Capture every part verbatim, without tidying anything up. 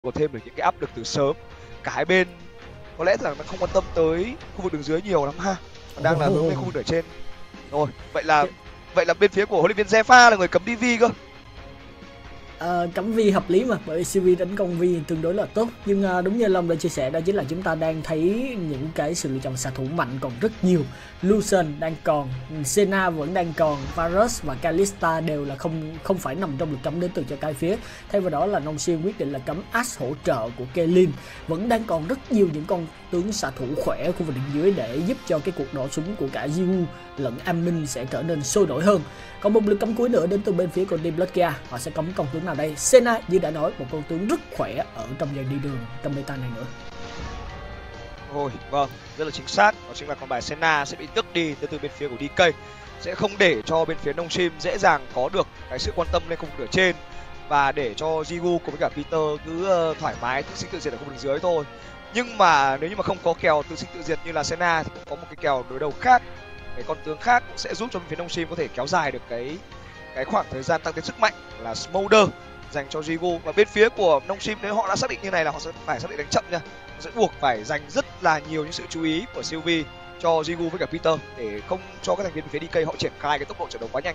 có thêm được những cái áp lực từ sớm. Cả hai bên có lẽ rằng nó không quan tâm tới khu vực đường dưới nhiều lắm ha, còn đang là hướng lên khu vực ở trên. Rồi, vậy là vậy là bên phía của huấn luyện viên Zefa là người cấm đê vê cơ. À, cấm Vi hợp lý mà, bởi vì xê vê đánh công Vi tương đối là tốt. Nhưng à, đúng như Long đã chia sẻ, đó chính là chúng ta đang thấy những cái sự lựa chọn xạ thủ mạnh còn rất nhiều. Lucian đang còn, Senna vẫn đang còn, Varus và Kalista đều là không không phải nằm trong lực cấm đến từ cho cái phía. Thay vào đó là Nongshim quyết định là cấm Ash hỗ trợ của Kaelin. Vẫn đang còn rất nhiều những con tướng xạ thủ khỏe ở khu vực đỉnh dưới để giúp cho cái cuộc nổ súng của cả Jiwoo lẫn An Minh sẽ trở nên sôi nổi hơn. Còn một lực cấm cuối nữa đến từ bên phía của Team Bloodgear, họ sẽ cấm con tướng nào đây? Senna như đã nói, một con tướng rất khỏe ở trong dàn đi đường trong meta này nữa. Rồi, vâng, rất là chính xác. Đó chính là con bài Senna sẽ bị tước đi từ từ bên phía của đê ca, sẽ không để cho bên phía Nongshim dễ dàng có được cái sự quan tâm lên khu vực ở trên, và để cho Jiwoo cùng với cả Peter cứ uh, thoải mái tự sinh tự diệt ở khu vực dưới thôi. Nhưng mà nếu như mà không có kèo tự sinh tự diệt như là Senna thì cũng có một cái kèo đối đầu khác, cái con tướng khác cũng sẽ giúp cho bên phía Nongshim có thể kéo dài được cái cái khoảng thời gian tăng tiến sức mạnh là Smolder dành cho Jiwoo. Và bên phía của Nongshim nếu họ đã xác định như này là họ sẽ phải xác định đánh chậm nha, họ sẽ buộc phải dành rất là nhiều những sự chú ý của Sylvie cho Jiwoo với cả Peter để không cho các thành viên phía đê ca họ triển khai cái tốc độ trận đấu quá nhanh.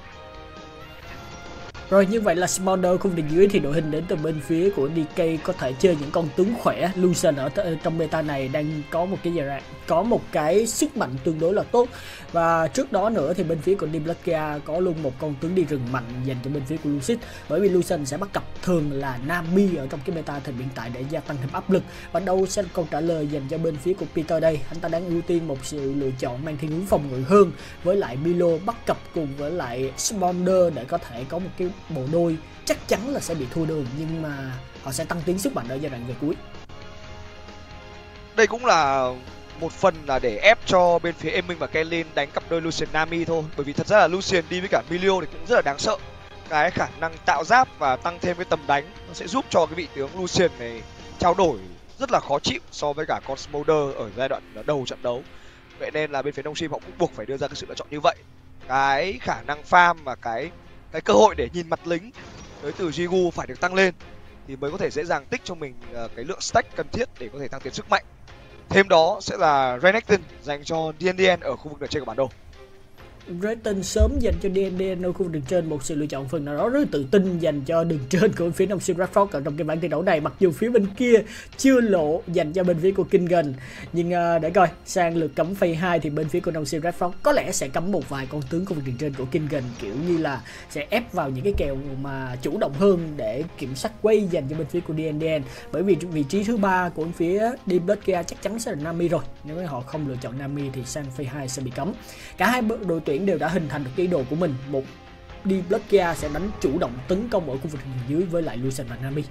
Rồi, như vậy là Smolder khu vực dưới thì đội hình đến từ bên phía của đê ca có thể chơi những con tướng khỏe. Lucian ở trong beta này đang có một cái giờ có một cái sức mạnh tương đối là tốt. Và trước đó nữa thì bên phía của Team Bloodgear có luôn một con tướng đi rừng mạnh dành cho bên phía của Lucid, bởi vì Lucian sẽ bắt cặp thường là Nami ở trong cái meta thời hiện tại để gia tăng thêm áp lực. Và đâu sẽ là câu trả lời dành cho bên phía của Peter đây? Anh ta đang ưu tiên một sự lựa chọn mang thiên hướng phòng ngự hơn, với lại Milo bắt cặp cùng với lại Smolder để có thể có một cái bộ đôi chắc chắn là sẽ bị thua đường, nhưng mà họ sẽ tăng tiến sức mạnh ở giai đoạn về cuối. Đây cũng là một phần là để ép cho bên phía Emin và Kaelin đánh cặp đôi Lucian Nami thôi, bởi vì thật ra là Lucian đi với cả Milio thì cũng rất là đáng sợ. Cái khả năng tạo giáp và tăng thêm cái tầm đánh nó sẽ giúp cho cái vị tướng Lucian này trao đổi rất là khó chịu so với cả con Smolder ở giai đoạn đầu trận đấu. Vậy nên là bên phía Nongshim họ cũng buộc phải đưa ra cái sự lựa chọn như vậy. Cái khả năng farm và cái cái cơ hội để nhìn mặt lính tới từ Jiwoo phải được tăng lên thì mới có thể dễ dàng tích cho mình cái lượng stack cần thiết để có thể tăng tiến sức mạnh. Thêm đó sẽ là Renekton dành cho đê en đê en ở khu vực ở trên của bản đồ. Renekton sớm dành cho đê en đê en ở khu vực đường trên, một sự lựa chọn phần nào đó rất tự tin dành cho đường trên của phía Nongshim Red Fox ở trong cái bảng thi đấu này, mặc dù phía bên kia chưa lộ dành cho bên phía của Kingen. Nhưng uh, để coi sang lượt cấm phase hai thì bên phía của Nongshim Red Fox có lẽ sẽ cấm một vài con tướng khu vực đường trên của Kingen, kiểu như là sẽ ép vào những cái kèo mà chủ động hơn để kiểm soát quay dành cho bên phía của đê en đê en, bởi vì vị trí thứ ba của phía Team Bloodgear chắc chắn sẽ là Nami rồi. Nếu họ không lựa chọn Nami thì sang phase hai sẽ bị cấm. Cả hai đội tuyển đều đã hình thành được cái ý đồ của mình. Một Team Bloodgear sẽ đánh chủ động tấn công ở khu vực dưới với lại Lucian và Nami.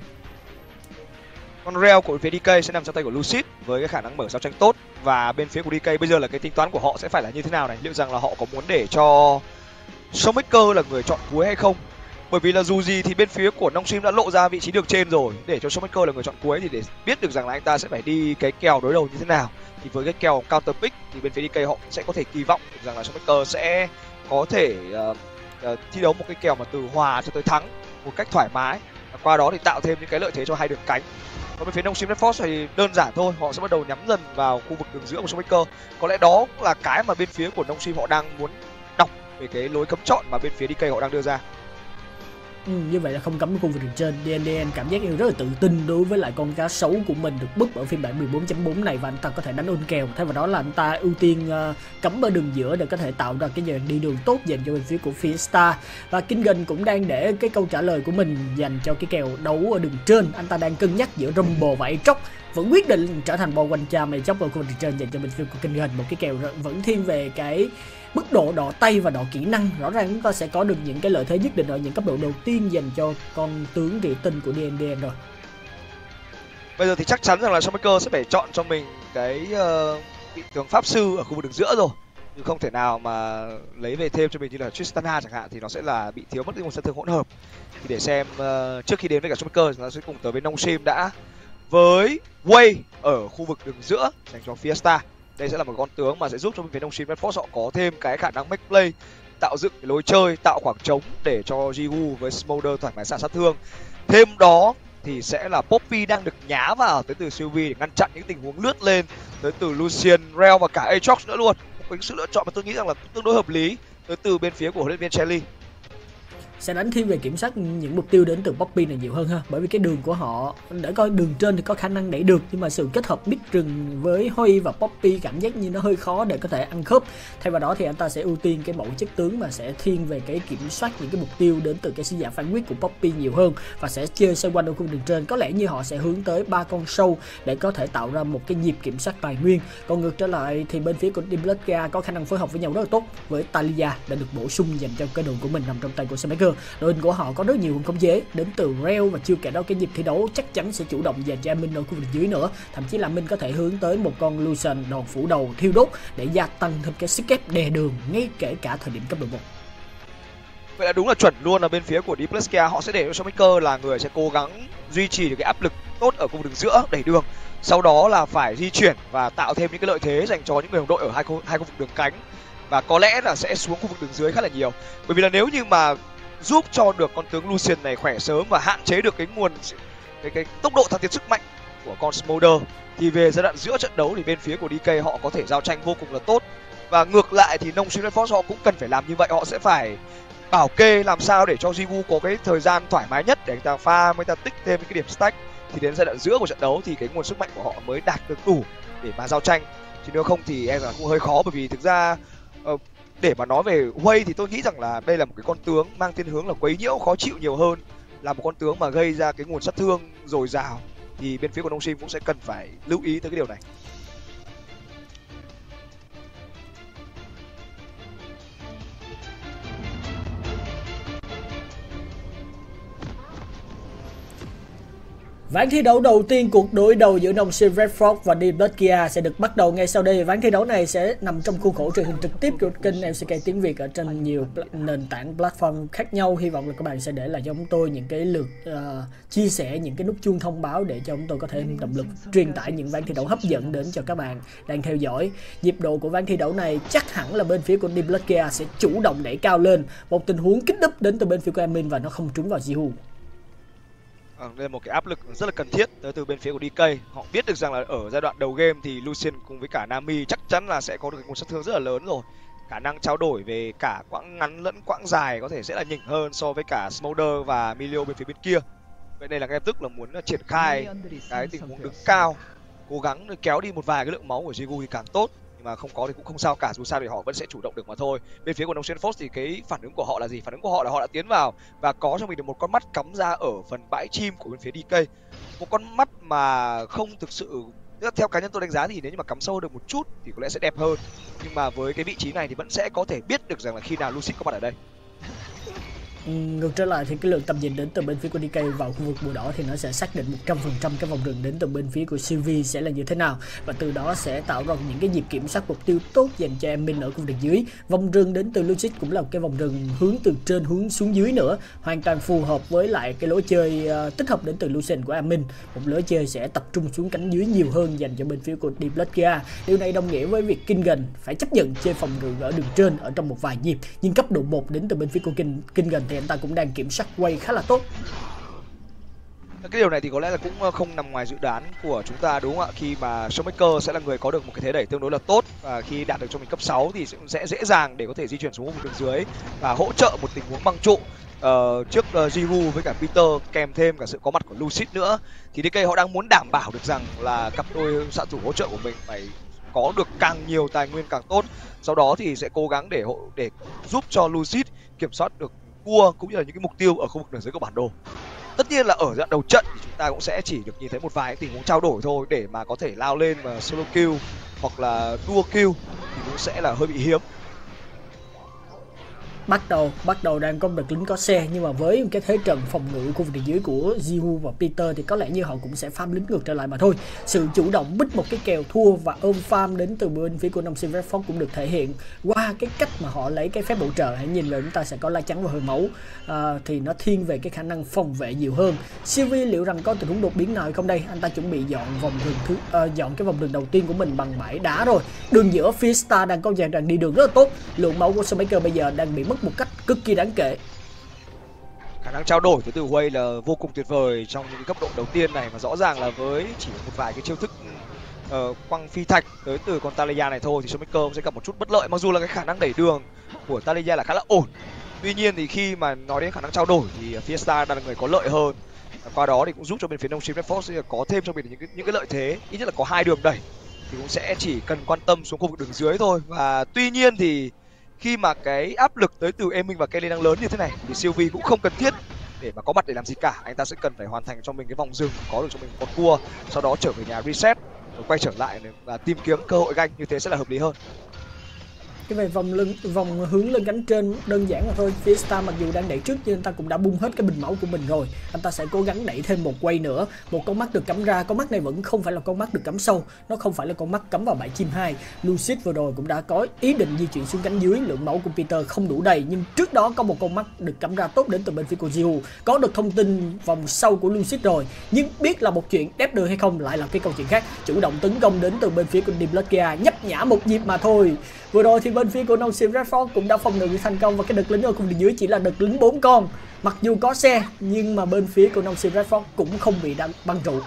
Con Rell của phía đê ca sẽ nằm trong tay của Lucid với cái khả năng mở giao tranh tốt, và bên phía của đê ca bây giờ là cái tính toán của họ sẽ phải là như thế nào này, liệu rằng là họ có muốn để cho Showmaker là người chọn cuối hay không? Bởi vì là dù gì thì bên phía của Nongshim đã lộ ra vị trí được trên rồi, để cho Showmaker là người chọn cuối thì để biết được rằng là anh ta sẽ phải đi cái kèo đối đầu như thế nào. Thì với cái kèo counter pick thì bên phía đê ca họ sẽ có thể kỳ vọng được rằng là Showmaker sẽ có thể uh, uh, thi đấu một cái kèo mà từ hòa cho tới thắng một cách thoải mái, và qua đó thì tạo thêm những cái lợi thế cho hai đường cánh. Còn bên phía Nongshim Red Fox thì đơn giản thôi, họ sẽ bắt đầu nhắm dần vào khu vực đường giữa của Showmaker. Có lẽ đó cũng là cái mà bên phía của Nongshim họ đang muốn đọc về cái lối cấm chọn mà bên phía đê ca họ đang đưa ra. Ừ, như vậy là không cấm khu vực đường trên. đê en đê en cảm giác yêu rất là tự tin đối với lại con cá sấu của mình được búp ở phiên bản mười bốn chấm bốn này, và anh ta có thể đánh ôn kèo. Thay vào đó là anh ta ưu tiên uh, cấm ở đường giữa để có thể tạo ra cái dàn đi đường tốt dành cho bên phía của Fiesta. Và Kingen cũng đang để cái câu trả lời của mình dành cho cái kèo đấu ở đường trên. Anh ta đang cân nhắc giữa Rumble và Aatrox, vẫn quyết định trở thành bò quanh cha mày chóc ở khu vực đường trên dành cho bên phía của Kingen. Một cái kèo vẫn thiên về cái mức độ đỏ tay và đỏ kỹ năng, rõ ràng chúng ta sẽ có được những cái lợi thế nhất định ở những cấp độ đầu tiên dành cho con tướng rỉ tinh của đê en đê en rồi. Bây giờ thì chắc chắn rằng là Showmaker sẽ phải chọn cho mình cái uh, vị tướng pháp sư ở khu vực đường giữa rồi, chứ không thể nào mà lấy về thêm cho mình như là Tristana chẳng hạn, thì nó sẽ là bị thiếu mất đi một sân thương hỗn hợp. Thì để xem uh, trước khi đến với cả Showmaker chúng ta sẽ cùng tới với Nongshim đã, với Way ở khu vực đường giữa dành cho Fiesta. Đây sẽ là một con tướng mà sẽ giúp cho bên phía Nongshim Red Fox họ có thêm cái khả năng make play, tạo dựng cái lối chơi, tạo khoảng trống để cho Jiwoo với Smolder thoải mái xạ sát thương. Thêm đó thì sẽ là Poppy đang được nhá vào tới từ Sylvie để ngăn chặn những tình huống lướt lên tới từ Lucian, Rell và cả Aatrox nữa luôn. Một cái sự lựa chọn mà tôi nghĩ rằng là tương đối hợp lý tới từ bên phía của huấn luyện viên Shelly. Sẽ đánh thiên về kiểm soát những mục tiêu đến từ Poppy này nhiều hơn ha, bởi vì cái đường của họ để coi đường trên thì có khả năng đẩy được, nhưng mà sự kết hợp mid rừng với Huy và Poppy cảm giác như nó hơi khó để có thể ăn khớp. Thay vào đó thì anh ta sẽ ưu tiên cái mẫu chất tướng mà sẽ thiên về cái kiểm soát những cái mục tiêu đến từ cái sứ giả phán quyết của Poppy nhiều hơn, và sẽ chơi xoay quanh ở khu vực đường trên. Có lẽ như họ sẽ hướng tới ba con sâu để có thể tạo ra một cái nhịp kiểm soát tài nguyên. Còn ngược trở lại thì bên phía của Team Bloodga có khả năng phối hợp với nhau rất là tốt, với Talia đã được bổ sung dành cho cái đường của mình nằm trong tay của Smaker. Đội hình của họ có rất nhiều nguồn khống chế đến từ Rell, và chưa kể đó cái nhịp thi đấu chắc chắn sẽ chủ động dành cho Amin ở khu vực dưới nữa. Thậm chí là Min có thể hướng tới một con Lucian đòn phủ đầu thiêu đốt để gia tăng thêm cái sức ép đè đường ngay kể cả thời điểm cấp độ một. Vậy là đúng là chuẩn luôn, là bên phía của Team Bloodga họ sẽ để cho Showmaker là người sẽ cố gắng duy trì được cái áp lực tốt ở khu vực đường giữa đẩy đường, sau đó là phải di chuyển và tạo thêm những cái lợi thế dành cho những người đồng đội ở hai khu, hai khu vực đường cánh, và có lẽ là sẽ xuống khu vực đường dưới khá là nhiều. Bởi vì là nếu như mà giúp cho được con tướng Lucian này khỏe sớm và hạn chế được cái nguồn cái cái tốc độ thăng tiến sức mạnh của con Smolder, thì về giai đoạn giữa trận đấu thì bên phía của đê ca họ có thể giao tranh vô cùng là tốt. Và ngược lại thì Nông Red Force họ cũng cần phải làm như vậy, họ sẽ phải bảo kê làm sao để cho Jiwoo có cái thời gian thoải mái nhất để anh ta pha, mới ta tích thêm cái điểm stack, thì đến giai đoạn giữa của trận đấu thì cái nguồn sức mạnh của họ mới đạt được đủ để mà giao tranh. Chứ nếu không thì em là cũng hơi khó, bởi vì thực ra uh, để mà nói về Wei thì tôi nghĩ rằng là đây là một cái con tướng mang thiên hướng là quấy nhiễu khó chịu nhiều hơn là một con tướng mà gây ra cái nguồn sát thương dồi dào, thì bên phía của Nongshim cũng sẽ cần phải lưu ý tới cái điều này. Ván thi đấu đầu tiên cuộc đối đầu giữa Nongshim Red Frog và Team Bloodga sẽ được bắt đầu ngay sau đây. Ván thi đấu này sẽ nằm trong khuôn khổ truyền hình trực tiếp của kênh em xê ca tiếng Việt ở trên nhiều nền tảng platform khác nhau. Hy vọng là các bạn sẽ để lại cho chúng tôi những cái lượt uh, chia sẻ, những cái nút chuông thông báo để cho chúng tôi có thể động lực truyền tải những ván thi đấu hấp dẫn đến cho các bạn đang theo dõi. Nhịp độ của ván thi đấu này chắc hẳn là bên phía của Team Bloodga sẽ chủ động đẩy cao lên. Một tình huống kích đúp đến từ bên phía của Amin và nó không trúng vào Jiwoo. À, đây là một cái áp lực rất là cần thiết tới từ bên phía của đê ca. Họ biết được rằng là ở giai đoạn đầu game thì Lucian cùng với cả Nami chắc chắn là sẽ có được một sát thương rất là lớn rồi. Khả năng trao đổi về cả quãng ngắn lẫn quãng dài có thể sẽ là nhỉnh hơn so với cả Smolder và Milio bên phía bên kia. Vậy đây là ngay lập tức là muốn triển khai cái tình huống đứng cao, cố gắng kéo đi một vài cái lượng máu của Jiwoo thì càng tốt. Mà không có thì cũng không sao cả, dù sao thì họ vẫn sẽ chủ động được mà thôi. Bên phía của Nongshim Force thì cái phản ứng của họ là gì? Phản ứng của họ là họ đã tiến vào và có cho mình được một con mắt cắm ra ở phần bãi chim của bên phía đê ca. Một con mắt mà không thực sự, theo cá nhân tôi đánh giá thì nếu như mà cắm sâu được một chút thì có lẽ sẽ đẹp hơn. Nhưng mà với cái vị trí này thì vẫn sẽ có thể biết được rằng là khi nào Lucid có mặt ở đây. Ngược trở lại thì cái lượng tầm nhìn đến từ bên phía của đê ca vào khu vực bùa đỏ thì nó sẽ xác định một trăm phần trăm cái vòng rừng đến từ bên phía của Sylvie sẽ là như thế nào, và từ đó sẽ tạo ra những cái nhịp kiểm soát mục tiêu tốt dành cho Amin ở khu vực dưới. Vòng rừng đến từ Lucid cũng là một cái vòng rừng hướng từ trên hướng xuống dưới nữa, hoàn toàn phù hợp với lại cái lối chơi uh, tích hợp đến từ Lucian của Amin, một lối chơi sẽ tập trung xuống cánh dưới nhiều hơn dành cho bên phía của Team Bloodga. Điều này đồng nghĩa với việc Kingen phải chấp nhận chơi phòng rừng ở đường trên ở trong một vài nhịp, nhưng cấp độ một đến từ bên phía của King, Kingen thì anh ta cũng đang kiểm soát quay khá là tốt. Cái điều này thì có lẽ là cũng không nằm ngoài dự đoán của chúng ta, đúng không ạ? Khi mà Showmaker sẽ là người có được một cái thế đẩy tương đối là tốt, và khi đạt được cho mình cấp sáu thì sẽ dễ dàng để có thể di chuyển xuống vùng đường dưới và hỗ trợ một tình huống băng trụ uh, trước uh, Jiwoo với cả Peter, kèm thêm cả sự có mặt của Lucid nữa. Thì đê ca họ đang muốn đảm bảo được rằng là cặp đôi xạ thủ hỗ trợ của mình phải có được càng nhiều tài nguyên càng tốt. Sau đó thì sẽ cố gắng để hộ để giúp cho Lucid kiểm soát được cua cũng như là những cái mục tiêu ở khu vực đường dưới của bản đồ. Tất nhiên là ở giai đoạn đầu trận thì chúng ta cũng sẽ chỉ được nhìn thấy một vài tình huống trao đổi thôi, để mà có thể lao lên mà solo kill hoặc là duo kill thì cũng sẽ là hơi bị hiếm. Bắt đầu bắt đầu đang có được lính có xe, nhưng mà với cái thế trận phòng ngự khu vực dưới của Jiwoo và Peter thì có lẽ như họ cũng sẽ farm lính ngược trở lại mà thôi. Sự chủ động bích một cái kèo thua và ôm farm đến từ bên phía của Nongshim Red Frog cũng được thể hiện qua cái cách mà họ lấy cái phép bổ trợ. Hãy nhìn vào, chúng ta sẽ có lá chắn và hơi máu, à, thì nó thiên về cái khả năng phòng vệ nhiều hơn. Sylvie liệu rằng có tình huống đột biến nào hay không đây? Anh ta chuẩn bị dọn vòng đường thứ à, dọn cái vòng đường đầu tiên của mình bằng bãi đá rồi. Đường giữa Fiesta đang có dàn đang đi đường rất là tốt. Lượng máu của Showmaker bây giờ đang bị mất một cách cực kỳ đáng kể. Khả năng trao đổi tới từ Huey là vô cùng tuyệt vời trong những cái cấp độ đầu tiên này, mà rõ ràng là với chỉ một vài cái chiêu thức uh, quăng phi thạch tới từ con Taliyah này thôi thì Showmaker sẽ gặp một chút bất lợi. Mặc dù là cái khả năng đẩy đường của Taliyah là khá là ổn, tuy nhiên thì khi mà nói đến khả năng trao đổi thì Fiesta đang là người có lợi hơn. Và qua đó thì cũng giúp cho bên phía Nông Sim Red Force có thêm cho mình những cái, những cái lợi thế, ít nhất là có hai đường đẩy thì cũng sẽ chỉ cần quan tâm xuống khu vực đường dưới thôi. Và tuy nhiên thì khi mà cái áp lực tới từ Emin và Kelly đang lớn như thế này thì Sylvie cũng không cần thiết để mà có mặt để làm gì cả. Anh ta sẽ cần phải hoàn thành cho mình cái vòng rừng, có được cho mình một con cua, sau đó trở về nhà reset rồi quay trở lại và tìm kiếm cơ hội ganh, như thế sẽ là hợp lý hơn. Cái về vòng lưng vòng hướng lên cánh trên đơn giản là thôi. Fiesta mặc dù đang đẩy trước nhưng anh ta cũng đã bung hết cái bình máu của mình rồi. Anh ta sẽ cố gắng đẩy thêm một quay nữa. Một con mắt được cắm ra, con mắt này vẫn không phải là con mắt được cắm sâu, nó không phải là con mắt cắm vào bãi chim hai. Lucid vừa rồi cũng đã có ý định di chuyển xuống cánh dưới, lượng máu của Peter không đủ đầy, nhưng trước đó có một con mắt được cắm ra tốt đến từ bên phía của Jihu. Có được thông tin vòng sau của Lucid rồi, nhưng biết là một chuyện, đép được hay không lại là cái câu chuyện khác. Chủ động tấn công đến từ bên phía của Dimbledore, nhấp nhả một nhịp mà thôi. Vừa rồi thì bên phía của Nông Sim Red Force cũng đã phòng ngự thành công, và cái đợt lính ở khu vực dưới chỉ là đợt lính bốn con. Mặc dù có xe nhưng mà bên phía của Nông Sim Red Force cũng không bị băng trụ.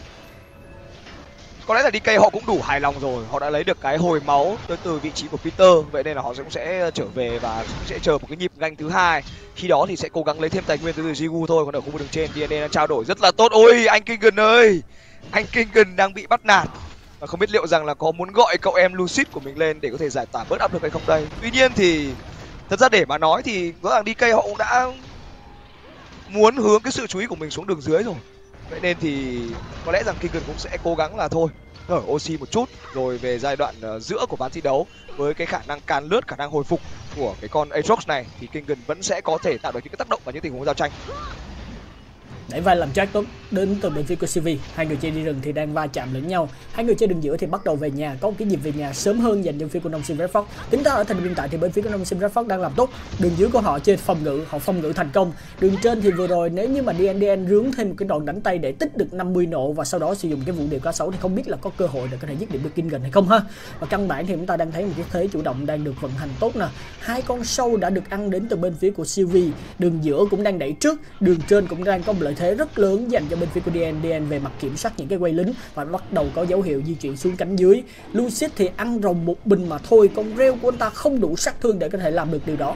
Có lẽ là đê ca họ cũng đủ hài lòng rồi, họ đã lấy được cái hồi máu tới từ vị trí của Peter, vậy nên là họ cũng sẽ trở về và cũng sẽ chờ một cái nhịp ganh thứ hai. Khi đó thì sẽ cố gắng lấy thêm tài nguyên từ từ Jigu thôi. Còn ở khu vực đường trên đê en đê đang trao đổi rất là tốt. Ôi anh Kingen ơi, anh Kingen đang bị bắt nạt và không biết liệu rằng là có muốn gọi cậu em Lucid của mình lên để có thể giải tỏa bớt áp lực hay không đây. Tuy nhiên thì thật ra để mà nói thì rõ ràng đê ca họ cũng đã muốn hướng cái sự chú ý của mình xuống đường dưới rồi, vậy nên thì có lẽ rằng Kingen cũng sẽ cố gắng là thôi thở oxy một chút rồi về giai đoạn uh, giữa của ván thi đấu. Với cái khả năng can lướt, khả năng hồi phục của cái con Aatrox này thì Kingen vẫn sẽ có thể tạo được những cái tác động và những tình huống giao tranh. Đẩy vai làm jack tốt đến từ bên phía của Sylvie. Hai người chơi đi rừng thì đang va chạm lẫn nhau. Hai người chơi đường giữa thì bắt đầu về nhà, có một cái nhịp về nhà sớm hơn dành cho phía của Nông Sim Red Force. Tính ra ở thời điểm hiện tại thì bên phía của Nông Sim Red Force đang làm tốt. Đường dưới của họ chơi phòng ngự, họ phòng ngự thành công. Đường trên thì vừa rồi nếu như mà đê en đê en rướng thêm một cái đòn đánh tay để tích được năm mươi nộ và sau đó sử dụng cái vụ điều cá sấu thì không biết là có cơ hội để có thể giết điểm được Kingen hay không ha. Và căn bản thì chúng ta đang thấy một cái thế chủ động đang được vận hành tốt nè. Hai con sâu đã được ăn đến từ bên phía của Sylvie. Đường giữa cũng đang đẩy trước, đường trên cũng đang có một lợi thế rất lớn dành cho bên phía của đê en đê en về mặt kiểm soát những cái quay lính và bắt đầu có dấu hiệu di chuyển xuống cánh dưới. Lucid thì ăn rồng một bình mà thôi, con rêu của anh ta không đủ sát thương để có thể làm được điều đó.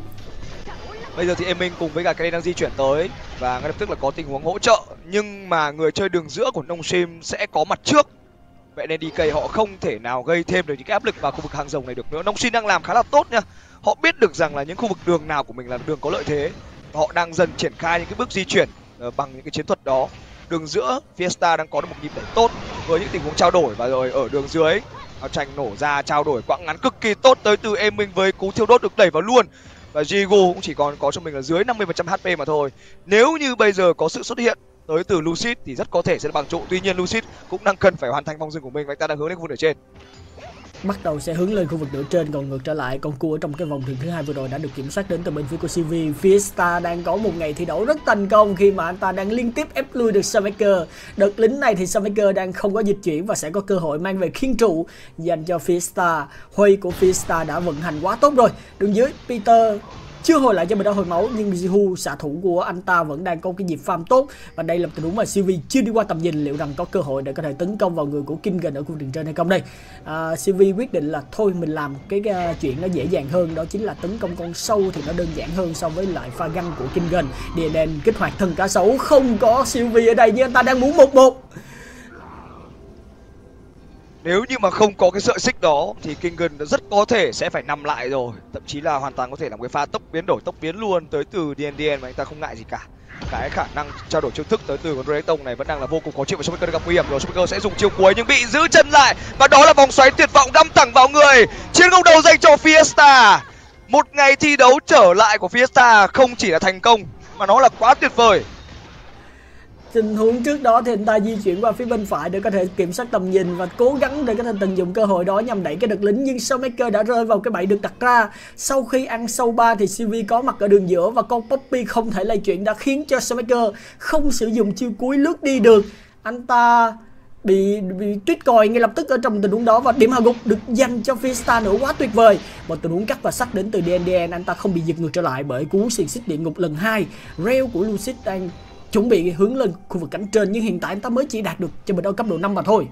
Bây giờ thì Emin cùng với cả Kelly đang di chuyển tới và ngay lập tức là có tình huống hỗ trợ, nhưng mà người chơi đường giữa của Nông Sim sẽ có mặt trước, vậy nên đê ca họ không thể nào gây thêm được những cái áp lực vào khu vực hàng rồng này được nữa. Nông Sim đang làm khá là tốt nha, họ biết được rằng là những khu vực đường nào của mình là đường có lợi thế, họ đang dần triển khai những cái bước di chuyển bằng những cái chiến thuật đó. Đường giữa Fiesta đang có được một nhịp đẩy tốt với những tình huống trao đổi, và rồi ở đường dưới áo tranh nổ ra trao đổi quãng ngắn cực kỳ tốt tới từ Emin với cú thiêu đốt được đẩy vào luôn, và Jigu cũng chỉ còn có cho mình là dưới năm mươi phần trăm hát pê mà thôi. Nếu như bây giờ có sự xuất hiện tới từ Lucid thì rất có thể sẽ là bằng trụ, tuy nhiên Lucid cũng đang cần phải hoàn thành vòng rừng của mình và anh ta đang hướng lên khu vực ở trên. Bắt đầu sẽ hướng lên khu vực nửa trên, còn ngược trở lại con cua ở trong cái vòng thường thứ hai vừa rồi đã được kiểm soát đến từ bên phía của Sylvie. Fiesta đang có một ngày thi đấu rất thành công khi mà anh ta đang liên tiếp ép lui được Showmaker. Đợt lính này thì Showmaker đang không có dịch chuyển và sẽ có cơ hội mang về khiên trụ dành cho Fiesta. Huy của Fiesta đã vận hành quá tốt rồi. Đường dưới Peter chưa hồi lại cho mình đã hồi máu, nhưng Jihu xạ thủ của anh ta vẫn đang có cái nhịp farm tốt, và đây là một tình huống mà Sylvie chưa đi qua tầm nhìn, liệu rằng có cơ hội để có thể tấn công vào người của Kingen ở khu vực đường trên hay không đây. À, Sylvie quyết định là thôi mình làm cái uh, chuyện nó dễ dàng hơn, đó chính là tấn công con sâu thì nó đơn giản hơn so với lại pha găng của Kingen. đê en đê en kích hoạt thân cá sấu, không có Sylvie ở đây nhưng anh ta đang muốn một một. Nếu như mà không có cái sợi xích đó thì Kingen rất có thể sẽ phải nằm lại rồi, thậm chí là hoàn toàn có thể làm cái pha tốc biến đổi tốc biến luôn tới từ đê en đê en mà anh ta không ngại gì cả. Cái khả năng trao đổi chiêu thức tới từ con Rayton này vẫn đang là vô cùng khó chịu, và Showmaker gặp nguy hiểm rồi. Showmaker sẽ dùng chiêu cuối nhưng bị giữ chân lại, và đó là vòng xoáy tuyệt vọng đâm thẳng vào người. Chiến công đầu dành cho Fiesta. Một ngày thi đấu trở lại của Fiesta không chỉ là thành công mà nó là quá tuyệt vời. Tình huống trước đó thì anh ta di chuyển qua phía bên phải để có thể kiểm soát tầm nhìn và cố gắng để có thể tận dụng cơ hội đó nhằm đẩy cái đợt lính, nhưng Showmaker đã rơi vào cái bẫy được đặt ra. Sau khi ăn sâu ba thì Sylvie có mặt ở đường giữa và con Poppy không thể lay chuyển đã khiến cho Showmaker không sử dụng chiêu cuối lướt đi được. Anh ta bị bị tuyết còi ngay lập tức ở trong tình huống đó, và điểm hạ gục được dành cho Fiesta nữa, quá tuyệt vời. Một tình huống cắt và sắt đến từ đê en đê en, anh ta không bị giật ngược trở lại bởi cú xiềng xích địa ngục lần hai. Rail của Lucid đang chuẩn bị hướng lên khu vực cánh trên, nhưng hiện tại anh ta mới chỉ đạt được cho mình ở cấp độ năm mà thôi.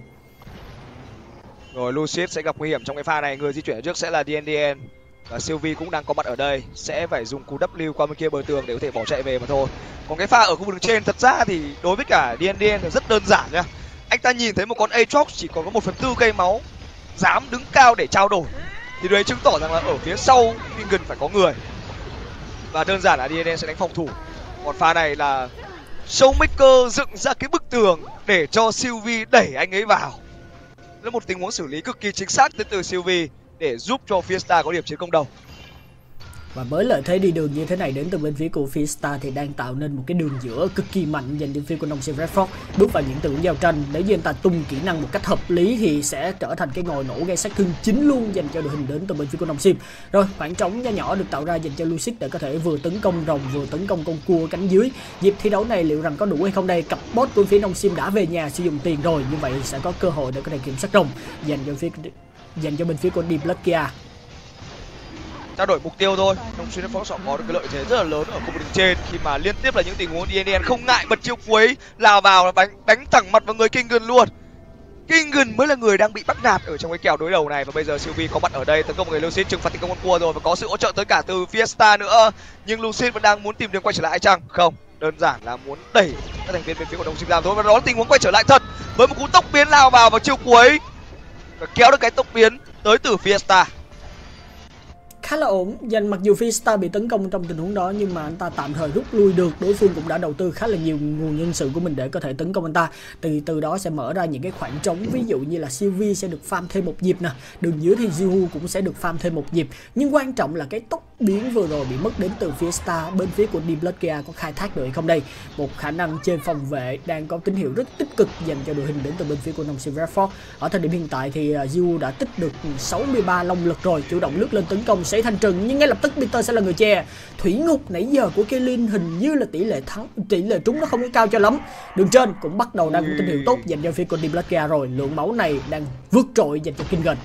Rồi Lucid sẽ gặp nguy hiểm trong cái pha này, người di chuyển trước sẽ là đê en đê en. Và Sylvie cũng đang có mặt ở đây, sẽ phải dùng cú W qua bên kia bờ tường để có thể bỏ chạy về mà thôi. Còn cái pha ở khu vực đường trên thật ra thì đối với cả đê en đê en thì rất đơn giản nhá. Anh ta nhìn thấy một con Aatrox chỉ còn có một phần tư cây máu, dám đứng cao để trao đổi, thì đấy chứng tỏ rằng là ở phía sau Kingan phải có người. Và đơn giản là đê en đê en sẽ đánh phòng thủ. Còn pha này là Showmaker dựng ra cái bức tường để cho Sylvie đẩy anh ấy vào. Là một tình huống xử lý cực kỳ chính xác đến từ Sylvie để giúp cho Fiesta có điểm chiến công đầu. Và với lợi thế đi đường như thế này đến từ bên phía của Fiesta thì đang tạo nên một cái đường giữa cực kỳ mạnh dành cho phía của Nongsim Red Fox. Bước vào những tình huống giao tranh, nếu như anh ta tung kỹ năng một cách hợp lý thì sẽ trở thành cái ngòi nổ gây sát thương chính luôn dành cho đội hình đến từ bên phía của Nongsim. Rồi khoảng trống nhỏ nhỏ được tạo ra dành cho Lucid để có thể vừa tấn công rồng vừa tấn công con cua cánh dưới. Nhịp thi đấu này liệu rằng có đủ hay không đây? Cặp bot của phía Nongsim đã về nhà sử dụng tiền rồi, như vậy sẽ có cơ hội để có thể kiểm soát rồng dành cho phía dành cho bên phía của Deep Blood Kia. Trao đổi mục tiêu thôi, Nongsim Red Fox họ có được cái lợi thế rất là lớn ở khu vực đường trên khi mà liên tiếp là những tình huống đê en đê en không ngại bật chiêu cuối lao vào đánh đánh thẳng mặt vào người Kingan luôn. Kingan mới là người đang bị bắt nạt ở trong cái kèo đối đầu này, và bây giờ Sylvie có mặt ở đây tấn công người Lucid, trừng phạt thành công con cua rồi, và có sự hỗ trợ tới cả từ Fiesta nữa. Nhưng Lucid vẫn đang muốn tìm đường quay trở lại hay chăng? Không, đơn giản là muốn đẩy các thành viên bên phía của Nongsim ra thôi, và đó là tình huống quay trở lại thật với một cú tốc biến lao vào vào chiêu cuối và kéo được cái tốc biến tới từ Fiesta. Khá là ổn, dành mặc dù Fiesta bị tấn công trong tình huống đó nhưng mà anh ta tạm thời rút lui được. Đối phương cũng đã đầu tư khá là nhiều nguồn nhân sự của mình để có thể tấn công anh ta. Từ từ đó sẽ mở ra những cái khoảng trống, ví dụ như là Sylvie sẽ được farm thêm một nhịp nè, đường dưới thì Jiwoo cũng sẽ được farm thêm một nhịp. Nhưng quan trọng là cái tốc biến vừa rồi bị mất đến từ Fiesta. Bên phía của Deep Blood Kia có khai thác được hay không đây? Một khả năng trên phòng vệ đang có tín hiệu rất tích cực dành cho đội hình đến từ bên phía của Nongsim Red Fox. Ở thời điểm hiện tại thì Jiwoo đã tích được sáu mươi ba long lực rồi, chủ động lướt lên tấn công sẽ thành trừng, nhưng ngay lập tức Peter sẽ là người che. Thủy ngục nãy giờ của Kaylin hình như là tỷ lệ thắng tỷ lệ trúng nó không có cao cho lắm. Đường trên cũng bắt đầu đang có tín hiệu tốt dành cho phía của Deep Blood Kia rồi, lượng máu này đang vượt trội dành cho Kingan.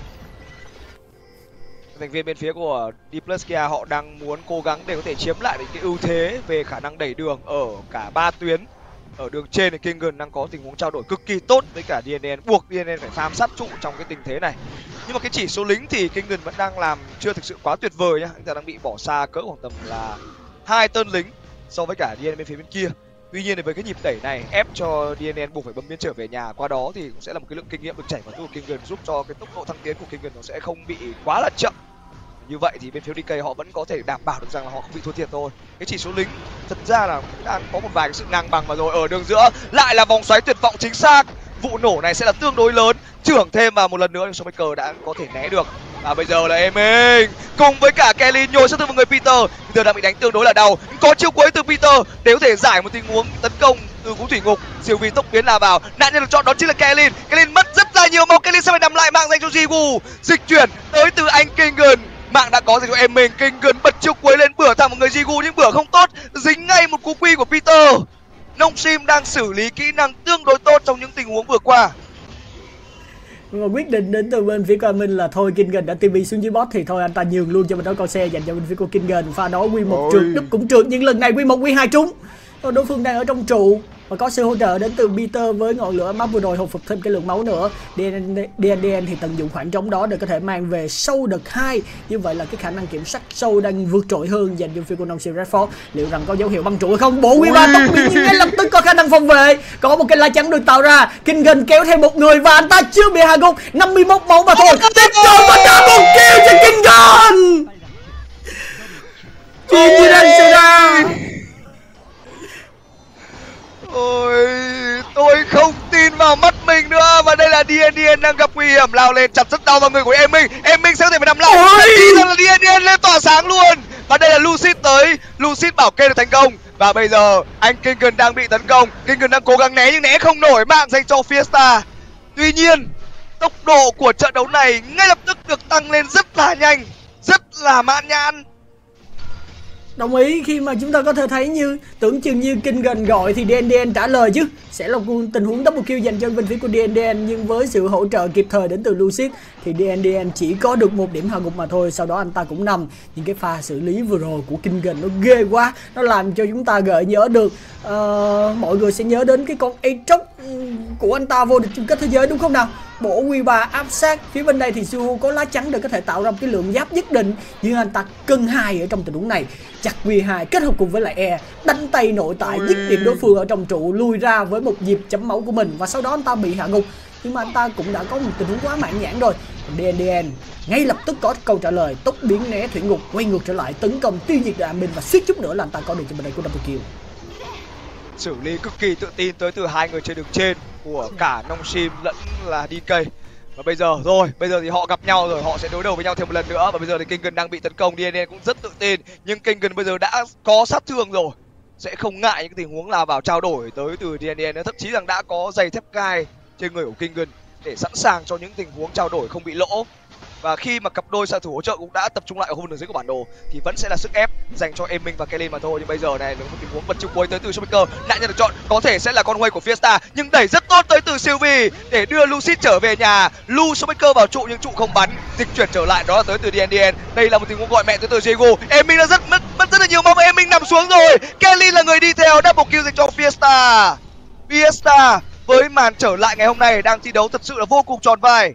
Thành viên bên phía của Deep Blood Kia họ đang muốn cố gắng để có thể chiếm lại được cái ưu thế về khả năng đẩy đường ở cả ba tuyến. Ở đường trên thì Kingan đang có tình huống trao đổi cực kỳ tốt với cả đê en đê en, buộc đê en đê en phải farm sát trụ trong cái tình thế này. Nhưng mà cái chỉ số lính thì Kingan vẫn đang làm chưa thực sự quá tuyệt vời nhá. Anh ta đang bị bỏ xa cỡ khoảng tầm là hai tên lính so với cả đê en đê en bên phía bên kia. Tuy nhiên thì với cái nhịp đẩy này ép cho đê en đê en buộc phải bấm biến trở về nhà, qua đó thì cũng sẽ là một cái lượng kinh nghiệm được chảy vào của Kingan, giúp cho cái tốc độ thăng tiến của Kingan nó sẽ không bị quá là chậm. Như vậy thì bên phía đê ca họ vẫn có thể đảm bảo được rằng là họ không bị thua thiệt thôi. Cái chỉ số lính thật ra là cũng đang có một vài cái sự ngang bằng, và rồi ở đường giữa lại là vòng xoáy tuyệt vọng chính xác. Vụ nổ này sẽ là tương đối lớn, trưởng thêm vào một lần nữa nhưng Showmaker đã có thể né được. Và bây giờ là em mình cùng với cả Kelly nhồi sát thương vào người Peter. Peter đang bị đánh tương đối là đau. Có chiêu cuối từ Peter để có thể giải một tình huống tấn công từ cú thủy ngục. Sylvie tốc biến là vào, nạn nhân được chọn đó chính là Kelly. Kelly mất rất là nhiều máu, Kelly sẽ phải nằm lại mạng dành cho Jiwoo. Dịch chuyển tới từ anh Kingan. Mạng đã có dành cho em mình. Kingan bật chiêu cuối lên bữa thẳng một người Jiwoo nhưng bữa không tốt, dính ngay một cú quy của Peter. Nongsim đang xử lý kỹ năng tương đối tốt trong những tình huống vừa qua. Nhưng mà quyết định đến từ bên phía của Minh là thôi, Kingan đã tê pê xuống dưới bot thì thôi anh ta nhường luôn cho bên đó con xe dành cho bên phía của Kingan. Pha đó quy một trượt, đúp cũng trượt, nhưng lần này quy một quy hai trúng. Đối phương đang ở trong trụ và có sự hỗ trợ đến từ Peter với ngọn lửa map vừa rồi hồi phục thêm cái lượng máu nữa. đê en đê en thì tận dụng khoảng trống đó để có thể mang về sâu đợt hai. Như vậy là cái khả năng kiểm soát sâu đang vượt trội hơn dành cho phía của Nongsim Red Fox. Liệu rằng có dấu hiệu băng trụ hay không? Bộ quy ba tốc biến nhưng ngay lập tức có khả năng phòng vệ. Có một cái lá chắn được tạo ra. Kingan kéo theo một người và anh ta chưa bị hạ gục. năm mươi mốt máu mà thôi. Tiếp tục và double kill cho Kingan. Chuyện gì đang xảy ra? Ôi, tôi không tin vào mắt mình nữa. Và đây là đê en đê en đang gặp nguy hiểm, lao lên chặt rất đau vào người của em mình. Em mình sẽ có thể phải nằm lại. Đi ra là đê en đê en lên tỏa sáng luôn. Và đây là Lucid tới. Lucid bảo kê được thành công. Và bây giờ anh Kingan đang bị tấn công. Kingan đang cố gắng né nhưng né không nổi, mạng dành cho Fiesta. Tuy nhiên tốc độ của trận đấu này ngay lập tức được tăng lên rất là nhanh, rất là mãn nhãn. Đồng ý, khi mà chúng ta có thể thấy như tưởng chừng như Kinh gần gọi thì đê en đê en trả lời chứ. Sẽ là một tình huống double kill dành cho bên phía của đê en đê en, nhưng với sự hỗ trợ kịp thời đến từ Lucid thì đê en đê en chỉ có được một điểm hạ gục mà thôi. Sau đó anh ta cũng nằm. Nhưng cái pha xử lý vừa rồi của Kinh gần nó ghê quá. Nó làm cho chúng ta gợi nhớ được uh, mọi người sẽ nhớ đến cái con Aatrox của anh ta vô địch chung kết thế giới đúng không nào? Bổ quy ba áp sát phía bên đây thì Suhu có lá chắn để có thể tạo ra một cái lượng giáp nhất định, nhưng anh ta cân hai ở trong tình huống này, chặt quy hai kết hợp cùng với lại E đánh tay nội tại dứt điểm đối phương ở trong trụ, lui ra với một nhịp chấm máu của mình và sau đó anh ta bị hạ gục. Nhưng mà anh ta cũng đã có một tình huống quá mãn nhãn rồi. đê en đê en ngay lập tức có câu trả lời, tốc biến né thủy ngục, quay ngược trở lại tấn công tiêu diệt được Amin và suýt chút nữa là anh ta có được cho bên đây của double kill. Xử lý cực kỳ tự tin tới từ hai người trên đường trên của cả Nongshim lẫn là đê ca. Và bây giờ rồi, bây giờ thì họ gặp nhau rồi, họ sẽ đối đầu với nhau thêm một lần nữa. Và bây giờ thì Kingen đang bị tấn công, đê en đê en cũng rất tự tin, nhưng Kingen bây giờ đã có sát thương rồi, sẽ không ngại những tình huống là vào trao đổi tới từ đê en đê en nữa. Thậm chí rằng đã có giày thép gai trên người của Kingen để sẵn sàng cho những tình huống trao đổi không bị lỗ. Và khi mà cặp đôi xạ thủ hỗ trợ cũng đã tập trung lại ở khu vực đường dưới của bản đồ thì vẫn sẽ là sức ép dành cho Emin và Kaylin mà thôi. Nhưng bây giờ này là một tình huống vật chiêu cuối tới từ Showmaker, nạn nhân được chọn có thể sẽ là con Huey của Fiesta, nhưng đẩy rất tốt tới từ Sylvie để đưa Lucid trở về nhà. Lu Showmaker vào trụ nhưng trụ không bắn, dịch chuyển trở lại đó là tới từ đê en đê en. Đây là một tình huống gọi mẹ tới từ Jigu. Emin đã rất mất, mất rất là nhiều máu và Emin nằm xuống rồi. Kaylin là người đi theo, double kill dành cho Fiesta. Fiesta với màn trở lại ngày hôm nay đang thi đấu thật sự là vô cùng tròn vai.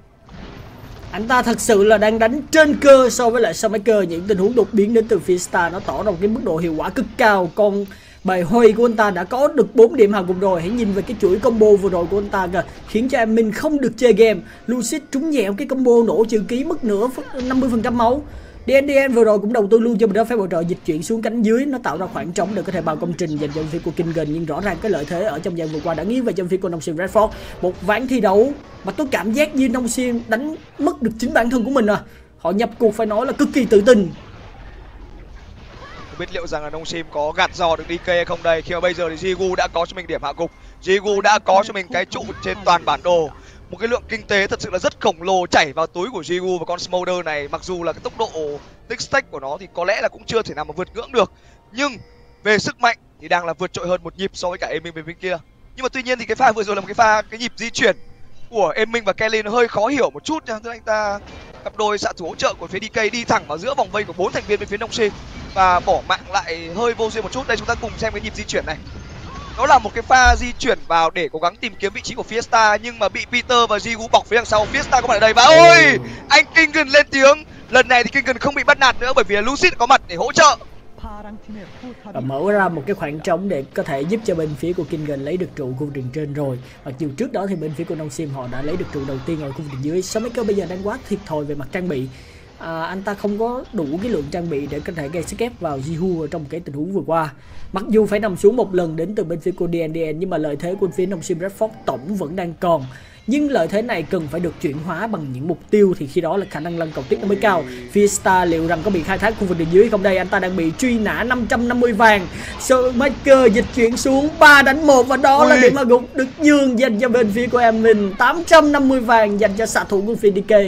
Anh ta thật sự là đang đánh trên cơ so với lại Showmaker. Những tình huống đột biến đến từ Fiesta nó tỏ ra một cái mức độ hiệu quả cực cao. Còn bài Huey của anh ta đã có được bốn điểm hạ gục rồi. Hãy nhìn về cái chuỗi combo vừa rồi của anh ta kìa, khiến cho Emin không được chơi game. Lucid trúng nhẹo cái combo nổ trừ ký mất nửa năm mươi phần trăm máu. đê en đê en vừa rồi cũng đầu tư luôn cho mình đó phép hỗ trợ dịch chuyển xuống cánh dưới, nó tạo ra khoảng trống để có thể vào công trình dành cho phía của Kingen. Nhưng rõ ràng cái lợi thế ở trong giai vừa qua đã nghiêng về cho phía của Nongshim Redford. Một ván thi đấu mà tôi cảm giác như Nongshim đánh mất được chính bản thân của mình à. Họ nhập cuộc phải nói là cực kỳ tự tin. Không biết liệu rằng là Nongshim có gạt giò được đê ca hay không đây, khi mà bây giờ thì Jigu đã có cho mình điểm hạ gục, Jigu đã có cho mình cái trụ trên toàn bản đồ. Một cái lượng kinh tế thật sự là rất khổng lồ chảy vào túi của Jigu và con Smolder này. Mặc dù là cái tốc độ tick stack của nó thì có lẽ là cũng chưa thể nào mà vượt ngưỡng được, nhưng về sức mạnh thì đang là vượt trội hơn một nhịp so với cả Emin bên bên kia. Nhưng mà tuy nhiên thì cái pha vừa rồi là một cái pha cái nhịp di chuyển của Emin và Kaylin nó hơi khó hiểu một chút nha. Tức là anh ta cặp đôi xạ thủ hỗ trợ của phía đê ca đi thẳng vào giữa vòng vây của bốn thành viên bên phía Nongshim và bỏ mạng lại hơi vô duyên một chút. Đây chúng ta cùng xem cái nhịp di chuyển này. Đó là một cái pha di chuyển vào để cố gắng tìm kiếm vị trí của Fiesta, nhưng mà bị Peter và Jigu bọc phía đằng sau. Fiesta có mặt ở đây và ôi, anh Kingen lên tiếng. Lần này thì Kingen không bị bắt nạt nữa bởi vì Lucid có mặt để hỗ trợ và mở ra một cái khoảng trống để có thể giúp cho bên phía của Kingen lấy được trụ khu vực đường trên rồi. Mặc dù trước đó thì bên phía của Nongshim họ đã lấy được trụ đầu tiên ở khu vực đường dưới. Showmaker bây giờ đang quá thiệt thòi về mặt trang bị. À, anh ta không có đủ cái lượng trang bị để có thể gây sức ép vào Jihu ở trong cái tình huống vừa qua. Mặc dù phải nằm xuống một lần đến từ bên phía của đê en đê en, nhưng mà lợi thế của phía Nongshim Redford tổng vẫn đang còn. Nhưng lợi thế này cần phải được chuyển hóa bằng những mục tiêu thì khi đó là khả năng lăn cầu tiếp nó mới cao. Fiesta liệu rằng có bị khai thác khu vực đường dưới không đây? Anh ta đang bị truy nã năm trăm năm mươi vàng. Showmaker dịch chuyển xuống ba đánh một và đó Ui. là điểm hạ gục được nhường dành cho bên phía của em mình. Tám trăm năm mươi vàng dành cho xạ thủ của phía đê ca.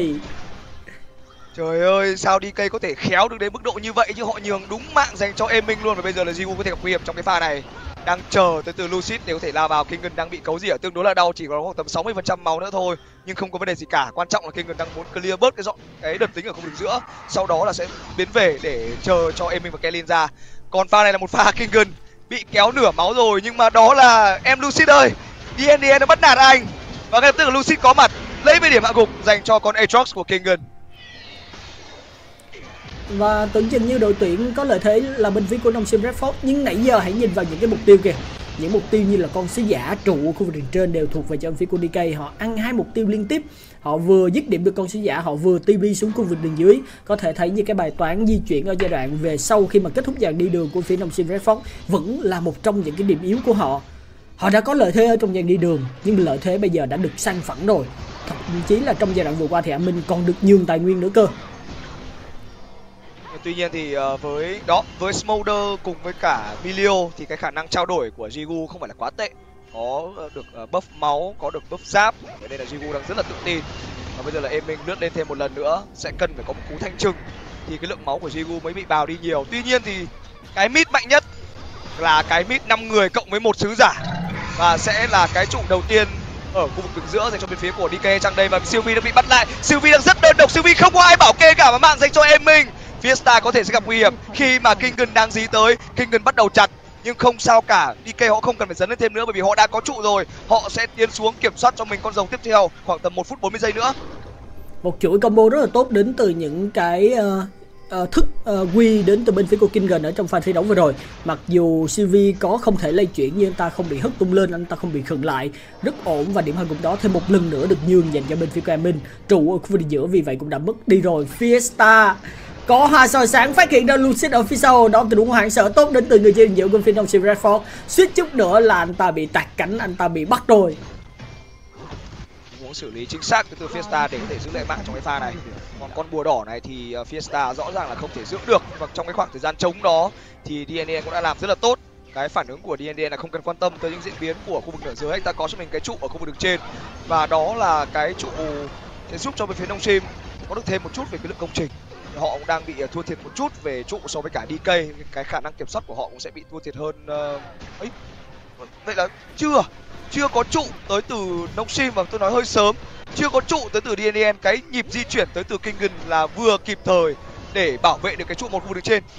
Trời ơi, sao đê ca có thể khéo được đến mức độ như vậy chứ, họ nhường đúng mạng dành cho Emin luôn. Và bây giờ là Jigu có thể gặp nguy hiểm trong cái pha này. Đang chờ tới từ Lucid để có thể lao vào. Kingen đang bị cấu rỉa tương đối là đau, chỉ có khoảng tầm sáu mươi phần trăm máu nữa thôi. Nhưng không có vấn đề gì cả, quan trọng là Kingen đang muốn clear bớt cái dọn cái đợt tính ở khu vực giữa. Sau đó là sẽ biến về để chờ cho Emin và Kaylin ra. Còn pha này là một pha Kingen bị kéo nửa máu rồi, nhưng mà đó là em Lucid ơi. đê en đê en đã bắt nạt anh. Và ngay lập tức là Lucid có mặt lấy về điểm hạ gục dành cho con Aatrox của Kingen. Và tưởng chừng như đội tuyển có lợi thế là bên phía của Nongshim Redford, nhưng nãy giờ hãy nhìn vào những cái mục tiêu kìa. Những mục tiêu như là con sứ giả, trụ khu vực đường trên đều thuộc về cho bên phía của đê ca. Họ ăn hai mục tiêu liên tiếp. Họ vừa dứt điểm được con sứ giả, họ vừa tê pê xuống khu vực đường dưới. Có thể thấy như cái bài toán di chuyển ở giai đoạn về sau khi mà kết thúc dàn đi đường của phía Nongshim Redford vẫn là một trong những cái điểm yếu của họ. Họ đã có lợi thế ở trong dàn đi đường, nhưng lợi thế bây giờ đã được san phẳng rồi. Thậm chí là trong giai đoạn vừa qua thì Amin còn được nhường tài nguyên nữa cơ. Tuy nhiên thì uh, với đó với Smolder cùng với cả Milio thì cái khả năng trao đổi của Jigu không phải là quá tệ, có được uh, buff máu, có được buff giáp, vậy nên là Jigu đang rất là tự tin. Và bây giờ là Emin lướt lên thêm một lần nữa, sẽ cần phải có một cú thanh trừng thì cái lượng máu của Jigu mới bị bào đi nhiều. Tuy nhiên thì cái mid mạnh nhất là cái mid năm người cộng với một sứ giả, và sẽ là cái trụ đầu tiên ở khu vực đường giữa dành cho bên phía của đê ca Trang đây. Và Sylvie đã bị bắt lại, Sylvie đang rất đơn độc, Sylvie không có ai bảo kê cả, và mạng dành cho em mình. Fiesta có thể sẽ gặp nguy hiểm khi mà Kingen đang dí tới, Kingen bắt đầu chặt nhưng không sao cả, đê ca họ không cần phải dấn lên thêm nữa bởi vì họ đã có trụ rồi. Họ sẽ tiến xuống kiểm soát cho mình con rồng tiếp theo khoảng tầm một phút bốn mươi giây nữa. Một chuỗi combo rất là tốt đến từ những cái uh, uh, thức uh, quy đến từ bên phía của Kingen ở trong pha thi đấu vừa rồi. Mặc dù Sylvie có không thể lay chuyển nhưng anh ta không bị hất tung lên, anh ta không bị khựng lại, rất ổn. Và điểm hơn cũng đó thêm một lần nữa được nhường dành cho bên phía của Emin. Trụ ở khu vực giữa vì vậy cũng đã mất đi rồi. Fiesta có hoa soi sáng phát hiện ra Lucid ở phía sau, đó tình huống hoảng sợ tốt đến từ người chơi giữa bên phía Nongshim Redford. Suýt chút nữa là anh ta bị tạt cánh, anh ta bị bắt rồi. Muốn xử lý chính xác từ Fiesta để có thể giữ lại mạng trong cái pha này. Còn con bùa đỏ này thì Fiesta rõ ràng là không thể giữ được, và trong cái khoảng thời gian trống đó thì đê en đê en cũng đã làm rất là tốt. Cái phản ứng của đê en đê en là không cần quan tâm tới những diễn biến của khu vực nửa dưới, anh ta có cho mình cái trụ ở khu vực đường trên, và đó là cái trụ sẽ giúp cho bên phía Nongshim có được thêm một chút về cái lượng công trình. Họ cũng đang bị thua thiệt một chút về trụ so với cả đê ca, cái khả năng kiểm soát của họ cũng sẽ bị thua thiệt hơn. Uh, ấy vậy là chưa chưa có trụ tới từ Nongshim, và tôi nói hơi sớm, chưa có trụ tới từ đê en đê en. Cái nhịp di chuyển tới từ Kingen là vừa kịp thời để bảo vệ được cái trụ một khu vực trên.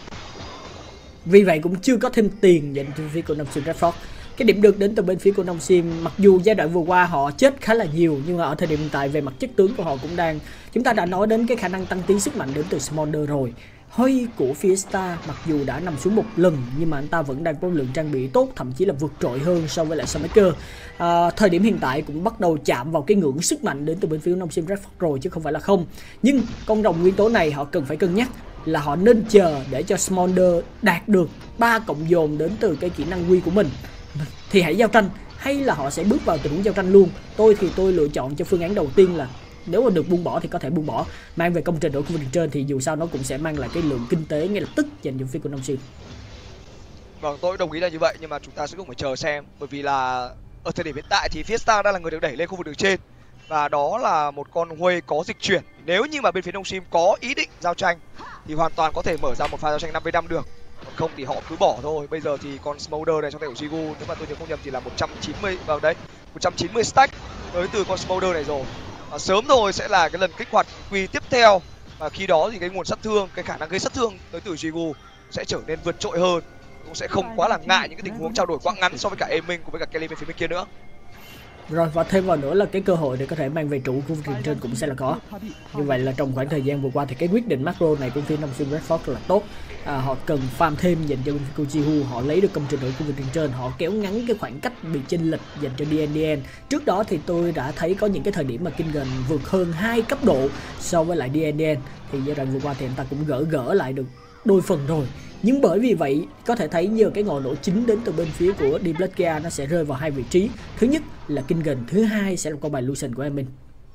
Vì vậy cũng chưa có thêm tiền dành cho phía của Nongshim Redford. Cái điểm được đến từ bên phía của Nongshim, mặc dù giai đoạn vừa qua họ chết khá là nhiều, nhưng mà ở thời điểm hiện tại về mặt chất tướng của họ cũng đang, chúng ta đã nói đến cái khả năng tăng tiến sức mạnh đến từ Smolder rồi. Hơi của Fiesta mặc dù đã nằm xuống một lần nhưng mà anh ta vẫn đang có lượng trang bị tốt, thậm chí là vượt trội hơn so với lại Samaker. À, thời điểm hiện tại cũng bắt đầu chạm vào cái ngưỡng sức mạnh đến từ bên phía Nongshim Redford rồi chứ không phải là không. Nhưng con rồng nguyên tố này họ cần phải cân nhắc là họ nên chờ để cho Smolder đạt được ba cộng dồn đến từ cái kỹ năng quy của mình thì hãy giao tranh, hay là họ sẽ bước vào tình huống giao tranh luôn. Tôi thì tôi lựa chọn cho phương án đầu tiên là nếu mà được buông bỏ thì có thể buông bỏ, mang về công trình ở khu vực trên thì dù sao nó cũng sẽ mang lại cái lượng kinh tế ngay lập tức dành cho phía của Nongshim. Vâng, tôi đồng ý là như vậy, nhưng mà chúng ta sẽ cũng phải chờ xem, bởi vì là ở thời điểm hiện tại thì Fiesta đang là người được đẩy lên khu vực đường trên, và đó là một con Huê có dịch chuyển. Nếu như mà bên phía Nongshim có ý định giao tranh thì hoàn toàn có thể mở ra một pha giao tranh năm với năm được, còn không thì họ cứ bỏ thôi. Bây giờ thì con Smolder này trong tay của Jigu, nếu mà tôi nhớ không nhầm thì là một trăm chín mươi vào đấy, một trăm chín mươi stack tới từ con Smolder này rồi. Và sớm thôi sẽ là cái lần kích hoạt quy tiếp theo, và khi đó thì cái nguồn sát thương, cái khả năng gây sát thương tới từ Jigu sẽ trở nên vượt trội hơn, cũng sẽ không quá là ngại những cái tình huống trao đổi quãng ngắn so với cả Emin cùng với cả Kelly bên phía bên kia nữa. Rồi, và thêm vào nữa là cái cơ hội để có thể mang về trụ khu vực trên cũng sẽ là có. Như vậy là trong khoảng thời gian vừa qua thì cái quyết định macro này của phía Nongshim Redford là tốt. À, họ cần farm thêm dành cho bên phía Jihu, họ lấy được công trình ở khu vực trên, họ kéo ngắn cái khoảng cách bị chênh lệch dành cho đê en đê en. Trước đó thì tôi đã thấy có những cái thời điểm mà Kingen vượt hơn hai cấp độ so với lại đê en đê en, thì giai đoạn vừa qua thì anh ta cũng gỡ gỡ lại được đôi phần rồi. Nhưng bởi vì vậy có thể thấy giờ cái ngọn nổ chính đến từ bên phía của Diblatka nó sẽ rơi vào hai vị trí. Thứ nhất là Kingen, thứ hai sẽ là con bài Lucian của Emin.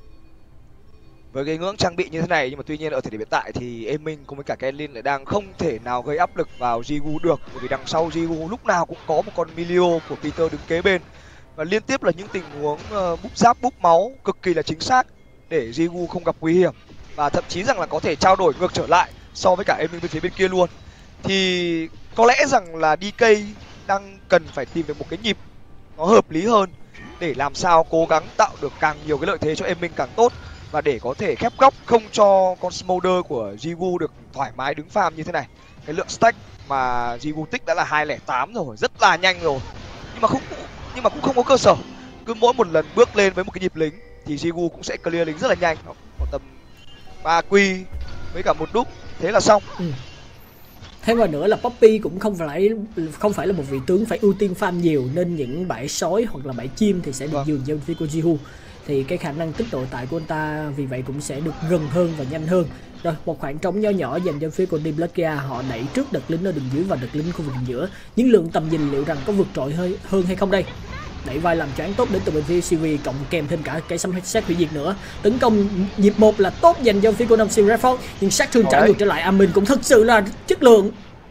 Với cái ngưỡng trang bị như thế này, nhưng mà tuy nhiên ở thời điểm hiện tại thì Emin cùng với cả Kenlin lại đang không thể nào gây áp lực vào Jigu được, bởi vì đằng sau Jigu lúc nào cũng có một con Milio của Peter đứng kế bên, và liên tiếp là những tình huống uh, búp giáp búp máu cực kỳ là chính xác để Jigu không gặp nguy hiểm, và thậm chí rằng là có thể trao đổi ngược trở lại so với cả Emin bên phía bên kia luôn. Thì có lẽ rằng là đê ca đang cần phải tìm được một cái nhịp nó hợp lý hơn để làm sao cố gắng tạo được càng nhiều cái lợi thế cho Emin càng tốt, và để có thể khép góc không cho con Smolder của Jigu được thoải mái đứng farm như thế này. Cái lượng stack mà Jigu tích đã là hai không tám rồi, rất là nhanh rồi, nhưng mà không nhưng mà cũng không có cơ sở. Cứ mỗi một lần bước lên với một cái nhịp lính thì Jigu cũng sẽ clear lính rất là nhanh, khoảng tầm ba quy với cả một đúc thế là xong. Ừ. Thêm vào nữa là Poppy cũng không phải không phải là một vị tướng phải ưu tiên farm nhiều, nên những bãi sói hoặc là bãi chim thì sẽ được vâng. dường cho phía của Jihu. Thì cái khả năng tích nội tại của anh ta vì vậy cũng sẽ được gần hơn và nhanh hơn. Rồi, một khoảng trống nho nhỏ dành cho phía của Diblatka, họ đẩy trước đợt lính ở đường dưới và đợt lính khu vực giữa. Những lượng tầm nhìn liệu rằng có vượt trội hơi hơn hay không đây? Đẩy vai làm choáng tốt đến từ bên phía xê vê, cộng kèm thêm cả cái sấm sét hủy diệt nữa. Tấn công nhịp một là tốt dành cho phía của Nongshim Redford, nhưng sát thương trả ngược trở lại Amin cũng thực sự là chất lượng.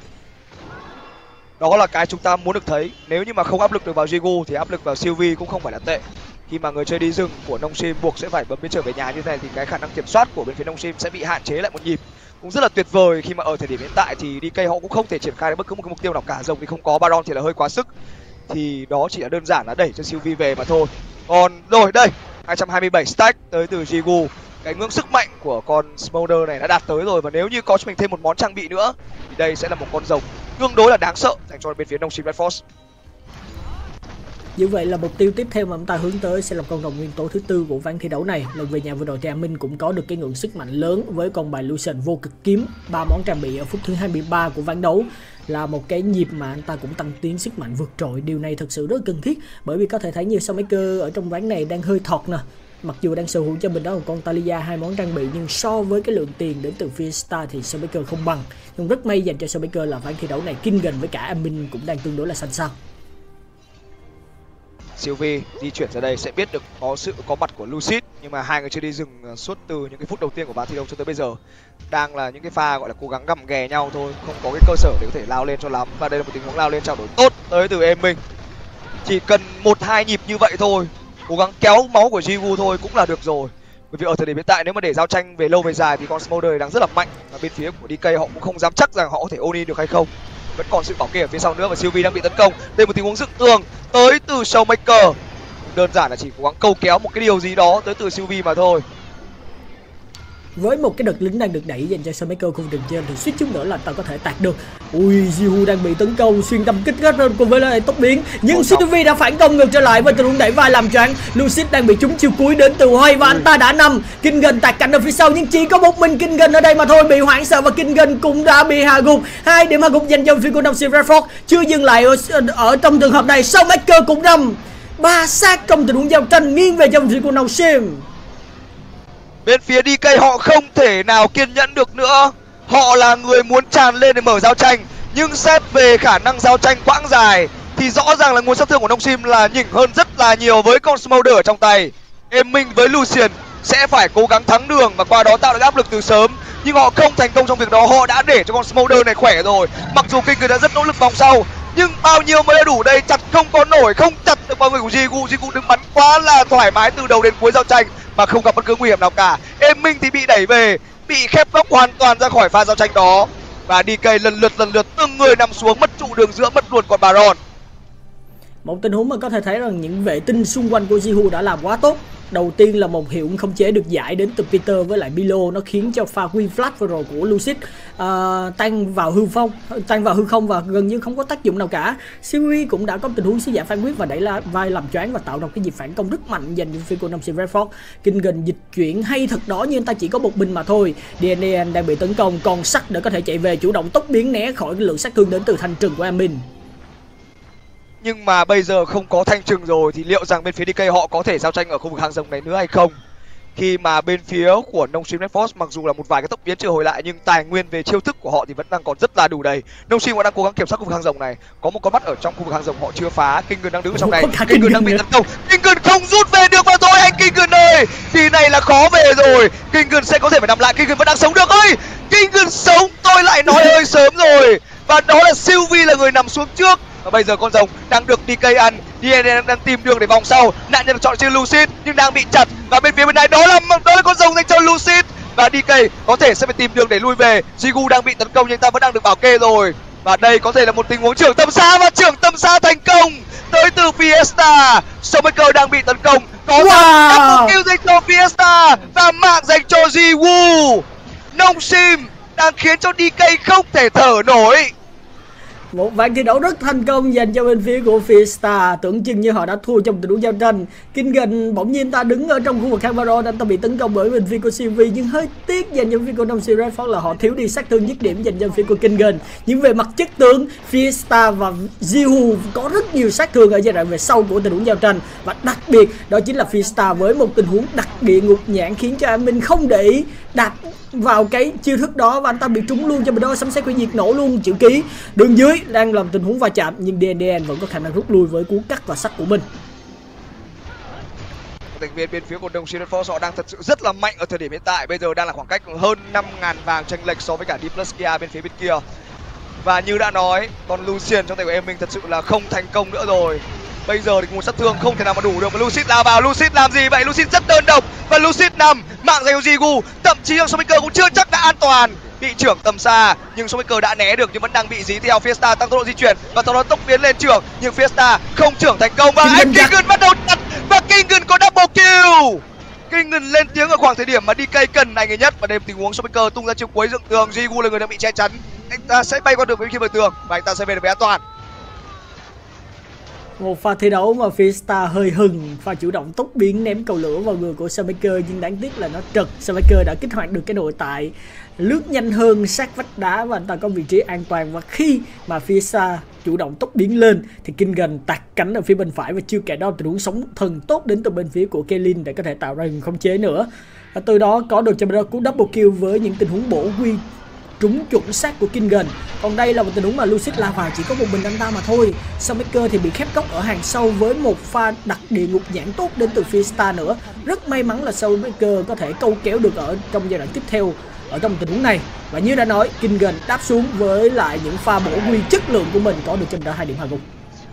Đó là cái chúng ta muốn được thấy. Nếu như mà không áp lực được vào Jigu thì áp lực vào Sylvie cũng không phải là tệ. Khi mà người chơi đi rừng của Nongshim buộc sẽ phải bấm biến trở về nhà như thế này thì cái khả năng kiểm soát của bên phía Nongshim sẽ bị hạn chế lại một nhịp. cũng rất là tuyệt vời khi mà ở thời điểm hiện tại thì đê ca họ cũng không thể triển khai được bất cứ một cái mục tiêu nào cả. Rồng thì không có, Baron thì là hơi quá sức, thì đó chỉ là đơn giản là đẩy cho Sylvie về mà thôi. Còn rồi đây, hai trăm hai mươi bảy stack tới từ Jigu. Cái ngưỡng sức mạnh của con Smolder này đã đạt tới rồi, và nếu như có cho mình thêm một món trang bị nữa thì đây sẽ là một con rồng tương đối là đáng sợ dành cho bên phía Nongshim Red Force. Như vậy là mục tiêu tiếp theo mà chúng ta hướng tới sẽ là con rồng nguyên tố thứ tư của ván thi đấu này. Lần về nhà vừa rồi thì An Minh cũng có được cái ngưỡng sức mạnh lớn với con bài Lucian vô cực kiếm, ba món trang bị ở phút thứ hai mươi ba của ván đấu, là một cái nhịp mà anh ta cũng tăng tiến sức mạnh vượt trội. Điều này thực sự rất cần thiết, bởi vì có thể thấy như Soulmaker ở trong ván này đang hơi thọt nè. Mặc dù đang sở hữu cho mình đó một con Talia, hai món trang bị, nhưng so với cái lượng tiền đến từ Fiesta thì Soulmaker không bằng. Nhưng rất may dành cho Soulmaker là ván thi đấu này Kingen với cả An Minh cũng đang tương đối là xanh xao. Sylvie di chuyển ra đây sẽ biết được có sự có mặt của Lucid, nhưng mà hai người chưa đi dừng suốt từ những cái phút đầu tiên của ván thi đấu cho tới bây giờ. Đang là những cái pha gọi là cố gắng gặm ghè nhau thôi, không có cái cơ sở để có thể lao lên cho lắm. Và đây là một tình huống lao lên trao đổi tốt tới từ em mình. Chỉ cần một hai nhịp như vậy thôi, cố gắng kéo máu của Jigu thôi cũng là được rồi. Bởi vì ở thời điểm hiện tại nếu mà để giao tranh về lâu về dài thì con Smolder đang rất là mạnh, và bên phía của đê ca họ cũng không dám chắc rằng họ có thể ôn in được hay không. Vẫn còn sự bảo kê ở phía sau nữa, và Sylvie đang bị tấn công. Đây một tình huống dựng tường tới từ Showmaker. Đơn giản là chỉ cố gắng câu kéo một cái điều gì đó tới từ Sylvie mà thôi. Với một cái đợt lính đang được đẩy dành cho Soulmaker khu vực trên thì suýt chút nữa là ta có thể tạt được. Ui, Jihu đang bị tấn công xuyên tâm kích hết rồi cùng với lại tốc biến, nhưng Sylvie đã phản công ngược trở lại với tình huống đẩy vai làm choáng. Lucid đang bị trúng chiêu cuối đến từ Hoay và anh ta đã nằm. Kingen tạt cạnh ở phía sau, nhưng chỉ có một mình Kingen ở đây mà thôi, bị hoảng sợ và Kingen cũng đã bị hạ gục. Hai điểm hạ gục dành cho phía của Nongshim Red Force. Chưa dừng lại ở, ở trong trường hợp này, Soulmaker cũng nằm. Ba sát trong tình huống giao tranh nghiêng về cho phía của Nongshim. Bên phía đê ca họ không thể nào kiên nhẫn được nữa. Họ là người muốn tràn lên để mở giao tranh, nhưng xét về khả năng giao tranh quãng dài thì rõ ràng là nguồn sát thương của Nongshim là nhỉnh hơn rất là nhiều với con Smolder ở trong tay. Em Minh với Lucian sẽ phải cố gắng thắng đường và qua đó tạo được áp lực từ sớm, nhưng họ không thành công trong việc đó. Họ đã để cho con Smolder này khỏe rồi. Mặc dù King đã rất nỗ lực vòng sau, nhưng bao nhiêu mới đủ đây, chặt không có nổi, không chặt được vào người của Jigu. Jigu đứng bắn quá là thoải mái từ đầu đến cuối giao tranh mà không gặp bất cứ nguy hiểm nào cả. Em Minh thì bị đẩy về, bị khép góc hoàn toàn ra khỏi pha giao tranh đó, và đê ca lần lượt lần lượt từng người nằm xuống, mất trụ đường giữa, mất luôn con Baron. Một tình huống mà có thể thấy rằng những vệ tinh xung quanh của Jihu đã làm quá tốt. Đầu tiên là một hiệu ứng khống chế được giải đến từ Peter với lại Bilo, nó khiến cho pha win flash vừa rồi của Lucid uh, tăng vào hư phong, tăng vào hư không và gần như không có tác dụng nào cả. Sylvie cũng đã có tình huống xí giả phán quyết và đẩy la vai làm choáng và tạo ra cái nhịp phản công rất mạnh dành cho phía của Nongshim Red Force. Kingen dịch chuyển hay thật đó, nhưng anh ta chỉ có một binh mà thôi. đê en a đang bị tấn công, còn sắt để có thể chạy về chủ động tốc biến né khỏi cái lượng sát thương đến từ thanh trừng của Amin. Nhưng mà bây giờ không có thanh trừng rồi thì liệu rằng bên phía đê ca họ có thể giao tranh ở khu vực hàng rồng này nữa hay không? Khi mà bên phía của Nongshim Red Force mặc dù là một vài cái tốc biến chưa hồi lại, nhưng tài nguyên về chiêu thức của họ thì vẫn đang còn rất là đủ đầy. Nongshim họ đang cố gắng kiểm soát khu vực hàng rồng này, có một con mắt ở trong khu vực hàng rồng họ chưa phá. Kingen đang đứng ở trong này, Kingen đang bị tấn công, Kingen không rút về được mà thôi anh Kingen ơi, thì này là khó về rồi. Kingen sẽ có thể phải nằm lại, Kingen vẫn đang sống được ơi, Kingen sống, tôi lại nói hơi sớm rồi, và đó là Sylvie là người nằm xuống trước. Và bây giờ con rồng đang được đê ca ăn, đê en a đang tìm đường để vòng sau, nạn nhân chọn chơi Lucid nhưng đang bị chặt, và bên phía bên này đó là đó là con rồng dành cho Lucid, và đê ca có thể sẽ phải tìm đường để lui về. Jigu đang bị tấn công nhưng ta vẫn đang được bảo kê rồi, và đây có thể là một tình huống trưởng tâm xa, và trưởng tâm xa thành công tới từ Fiesta. Soulmaker đang bị tấn công, có wow. Mục tiêu dành cho Fiesta và mạng dành cho Jigu. Nongshim đang khiến cho đê ca không thể thở nổi. Một ván thi đấu rất thành công dành cho bên phía của Fiesta, tưởng chừng như họ đã thua trong tình huống giao tranh. Kingen bỗng nhiên ta đứng ở trong khu vực khang Baron, anh ta bị tấn công bởi bên phía của Sylvie, nhưng hơi tiếc dành cho phía của Nongshim Red Force là họ thiếu đi sát thương dứt điểm dành cho phía của Kingen. Nhưng về mặt chất tướng, Fiesta và Jihu có rất nhiều sát thương ở giai đoạn về sau của tình huống giao tranh, và đặc biệt đó chính là Fiesta với một tình huống đặc địa ngục nhãn khiến cho Amin không để ý đặt vào cái chiêu thức đó, và anh ta bị trúng luôn cho bên đó sấm sét hủy diệt nổ luôn chữ ký. Đường dưới đang làm tình huống va chạm, nhưng đê en đê vẫn có khả năng rút lui với cú cắt và sắt của mình. Thành viên bên phía của Nongshim Red Force họ đang thật sự rất là mạnh ở thời điểm hiện tại. Bây giờ đang là khoảng cách hơn năm ngàn vàng chênh lệch so với cả Dipluskia bên phía bên kia. Và như đã nói, con Lucian trong tay của em mình thật sự là không thành công nữa rồi. Bây giờ thì nguồn sát thương không thể nào mà đủ được, và Lucid lao vào. Lucid làm gì vậy? Lucid rất đơn độc và Lucid nằm, mạng dành cho Jigu, thậm chí là Soulmaker cũng chưa chắc đã an toàn. bị trưởng tầm xa nhưng Showmaker đã né được nhưng vẫn đang bị dí theo. Fiesta tăng tốc độ di chuyển và sau đó tốc biến lên trưởng nhưng Fiesta không trưởng thành công và anh Kingun bắt đầu chặt và Kingun có double kill. Kingun lên tiếng ở khoảng thời điểm mà đê ca cần anh ấy nhất và đêm tình huống Showmaker tung ra chiêu cuối dựng tường. Jigu là người đang bị che chắn, anh ta sẽ bay qua được với khi bờ tường và anh ta sẽ về được với an toàn. Một pha thi đấu mà Fiesta hơi hừng, pha chủ động tốc biến ném cầu lửa vào người của Showmaker nhưng đáng tiếc là nó trật. Showmaker đã kích hoạt được cái nội tại lướt nhanh hơn sát vách đá và anh ta có vị trí an toàn, và khi mà Fiesta chủ động tốc biến lên thì Kingun tạt cánh ở phía bên phải và chưa kể đó tình huống sống thần tốt đến từ bên phía của Kaylin để có thể tạo ra hình khống chế nữa, và từ đó có được cho cú double kill với những tình huống bổ quy trúng chuẩn xác của Kingun. Còn đây là một tình huống mà Lucid la vào chỉ có một mình anh ta mà thôi. Showmaker thì bị khép góc ở hàng sau với một pha đặt địa ngục nhãn tốt đến từ Fiesta nữa. Rất may mắn là Showmaker có thể câu kéo được ở trong giai đoạn tiếp theo ở trong tình huống này, và như đã nói, Kingun đáp xuống với lại những pha bổ quy chất lượng của mình có được trong đó hai điểm hạ gục.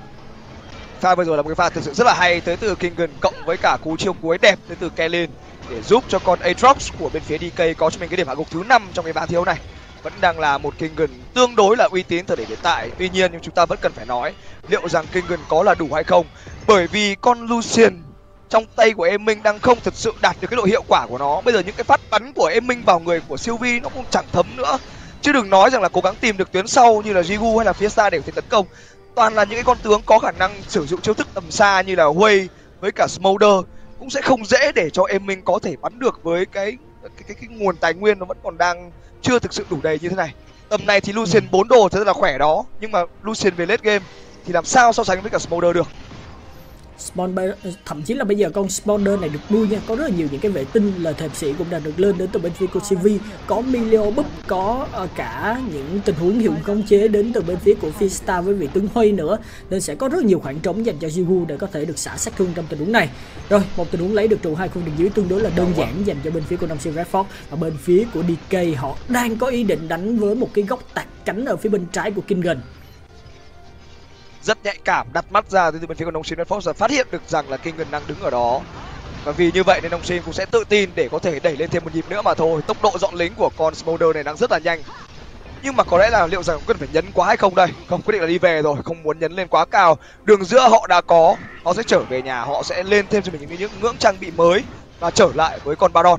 Pha vừa rồi là một cái pha thực sự rất là hay tới từ Kingun cộng với cả cú chiêu cuối đẹp tới từ Kaylin để giúp cho con Aatrox của bên phía đê ca có cho mình cái điểm hạ gục thứ năm trong cái ván thi đấu này. Vẫn đang là một Kingun tương đối là uy tín thời điểm hiện tại. Tuy nhiên nhưng chúng ta vẫn cần phải nói liệu rằng Kingun có là đủ hay không, bởi vì con Lucian trong tay của em Minh đang không thực sự đạt được cái độ hiệu quả của nó. Bây giờ những cái phát bắn của em Minh vào người của Sylvie nó cũng chẳng thấm nữa, chứ đừng nói rằng là cố gắng tìm được tuyến sau như là Jigu hay là Fiesta để có thể tấn công. Toàn là những cái con tướng có khả năng sử dụng chiêu thức tầm xa như là Wei với cả Smolder, cũng sẽ không dễ để cho em Minh có thể bắn được với cái cái, cái cái nguồn tài nguyên nó vẫn còn đang chưa thực sự đủ đầy như thế này. Tầm này thì Lucian bốn đồ rất là khỏe đó, nhưng mà Lucian về late game thì làm sao so sánh với cả Smolder được. Smolder, thậm chí là bây giờ con Smolder này được nuôi nha, có rất là nhiều những cái vệ tinh là thềm sĩ cũng đã được lên đến từ bên phía của Sylvie, có Milio Búp, có uh, cả những tình huống hiệu khống chế đến từ bên phía của Fiesta với vị tướng Huy nữa, nên sẽ có rất nhiều khoảng trống dành cho Jigu để có thể được xả sát thương trong tình huống này. Rồi, một tình huống lấy được trụ hai khu đường dưới tương đối là đơn giản dành cho bên phía của Nam Siêu Redford, và bên phía của đê ca họ đang có ý định đánh với một cái góc tạt cánh ở phía bên trái của Kingun. Rất nhạy cảm, đặt mắt ra từ bên phía của Nông Sim Redford phát hiện được rằng là Kingun đang đứng ở đó, và vì như vậy nên Nông Sim cũng sẽ tự tin để có thể đẩy lên thêm một nhịp nữa mà thôi. Tốc độ dọn lính của con Smolder này đang rất là nhanh, nhưng mà có lẽ là liệu rằng cần phải nhấn quá hay không đây. Không, quyết định là đi về rồi, không muốn nhấn lên quá cao. Đường giữa họ đã có, họ sẽ trở về nhà, họ sẽ lên thêm cho mình những, những ngưỡng trang bị mới và trở lại với con Baron.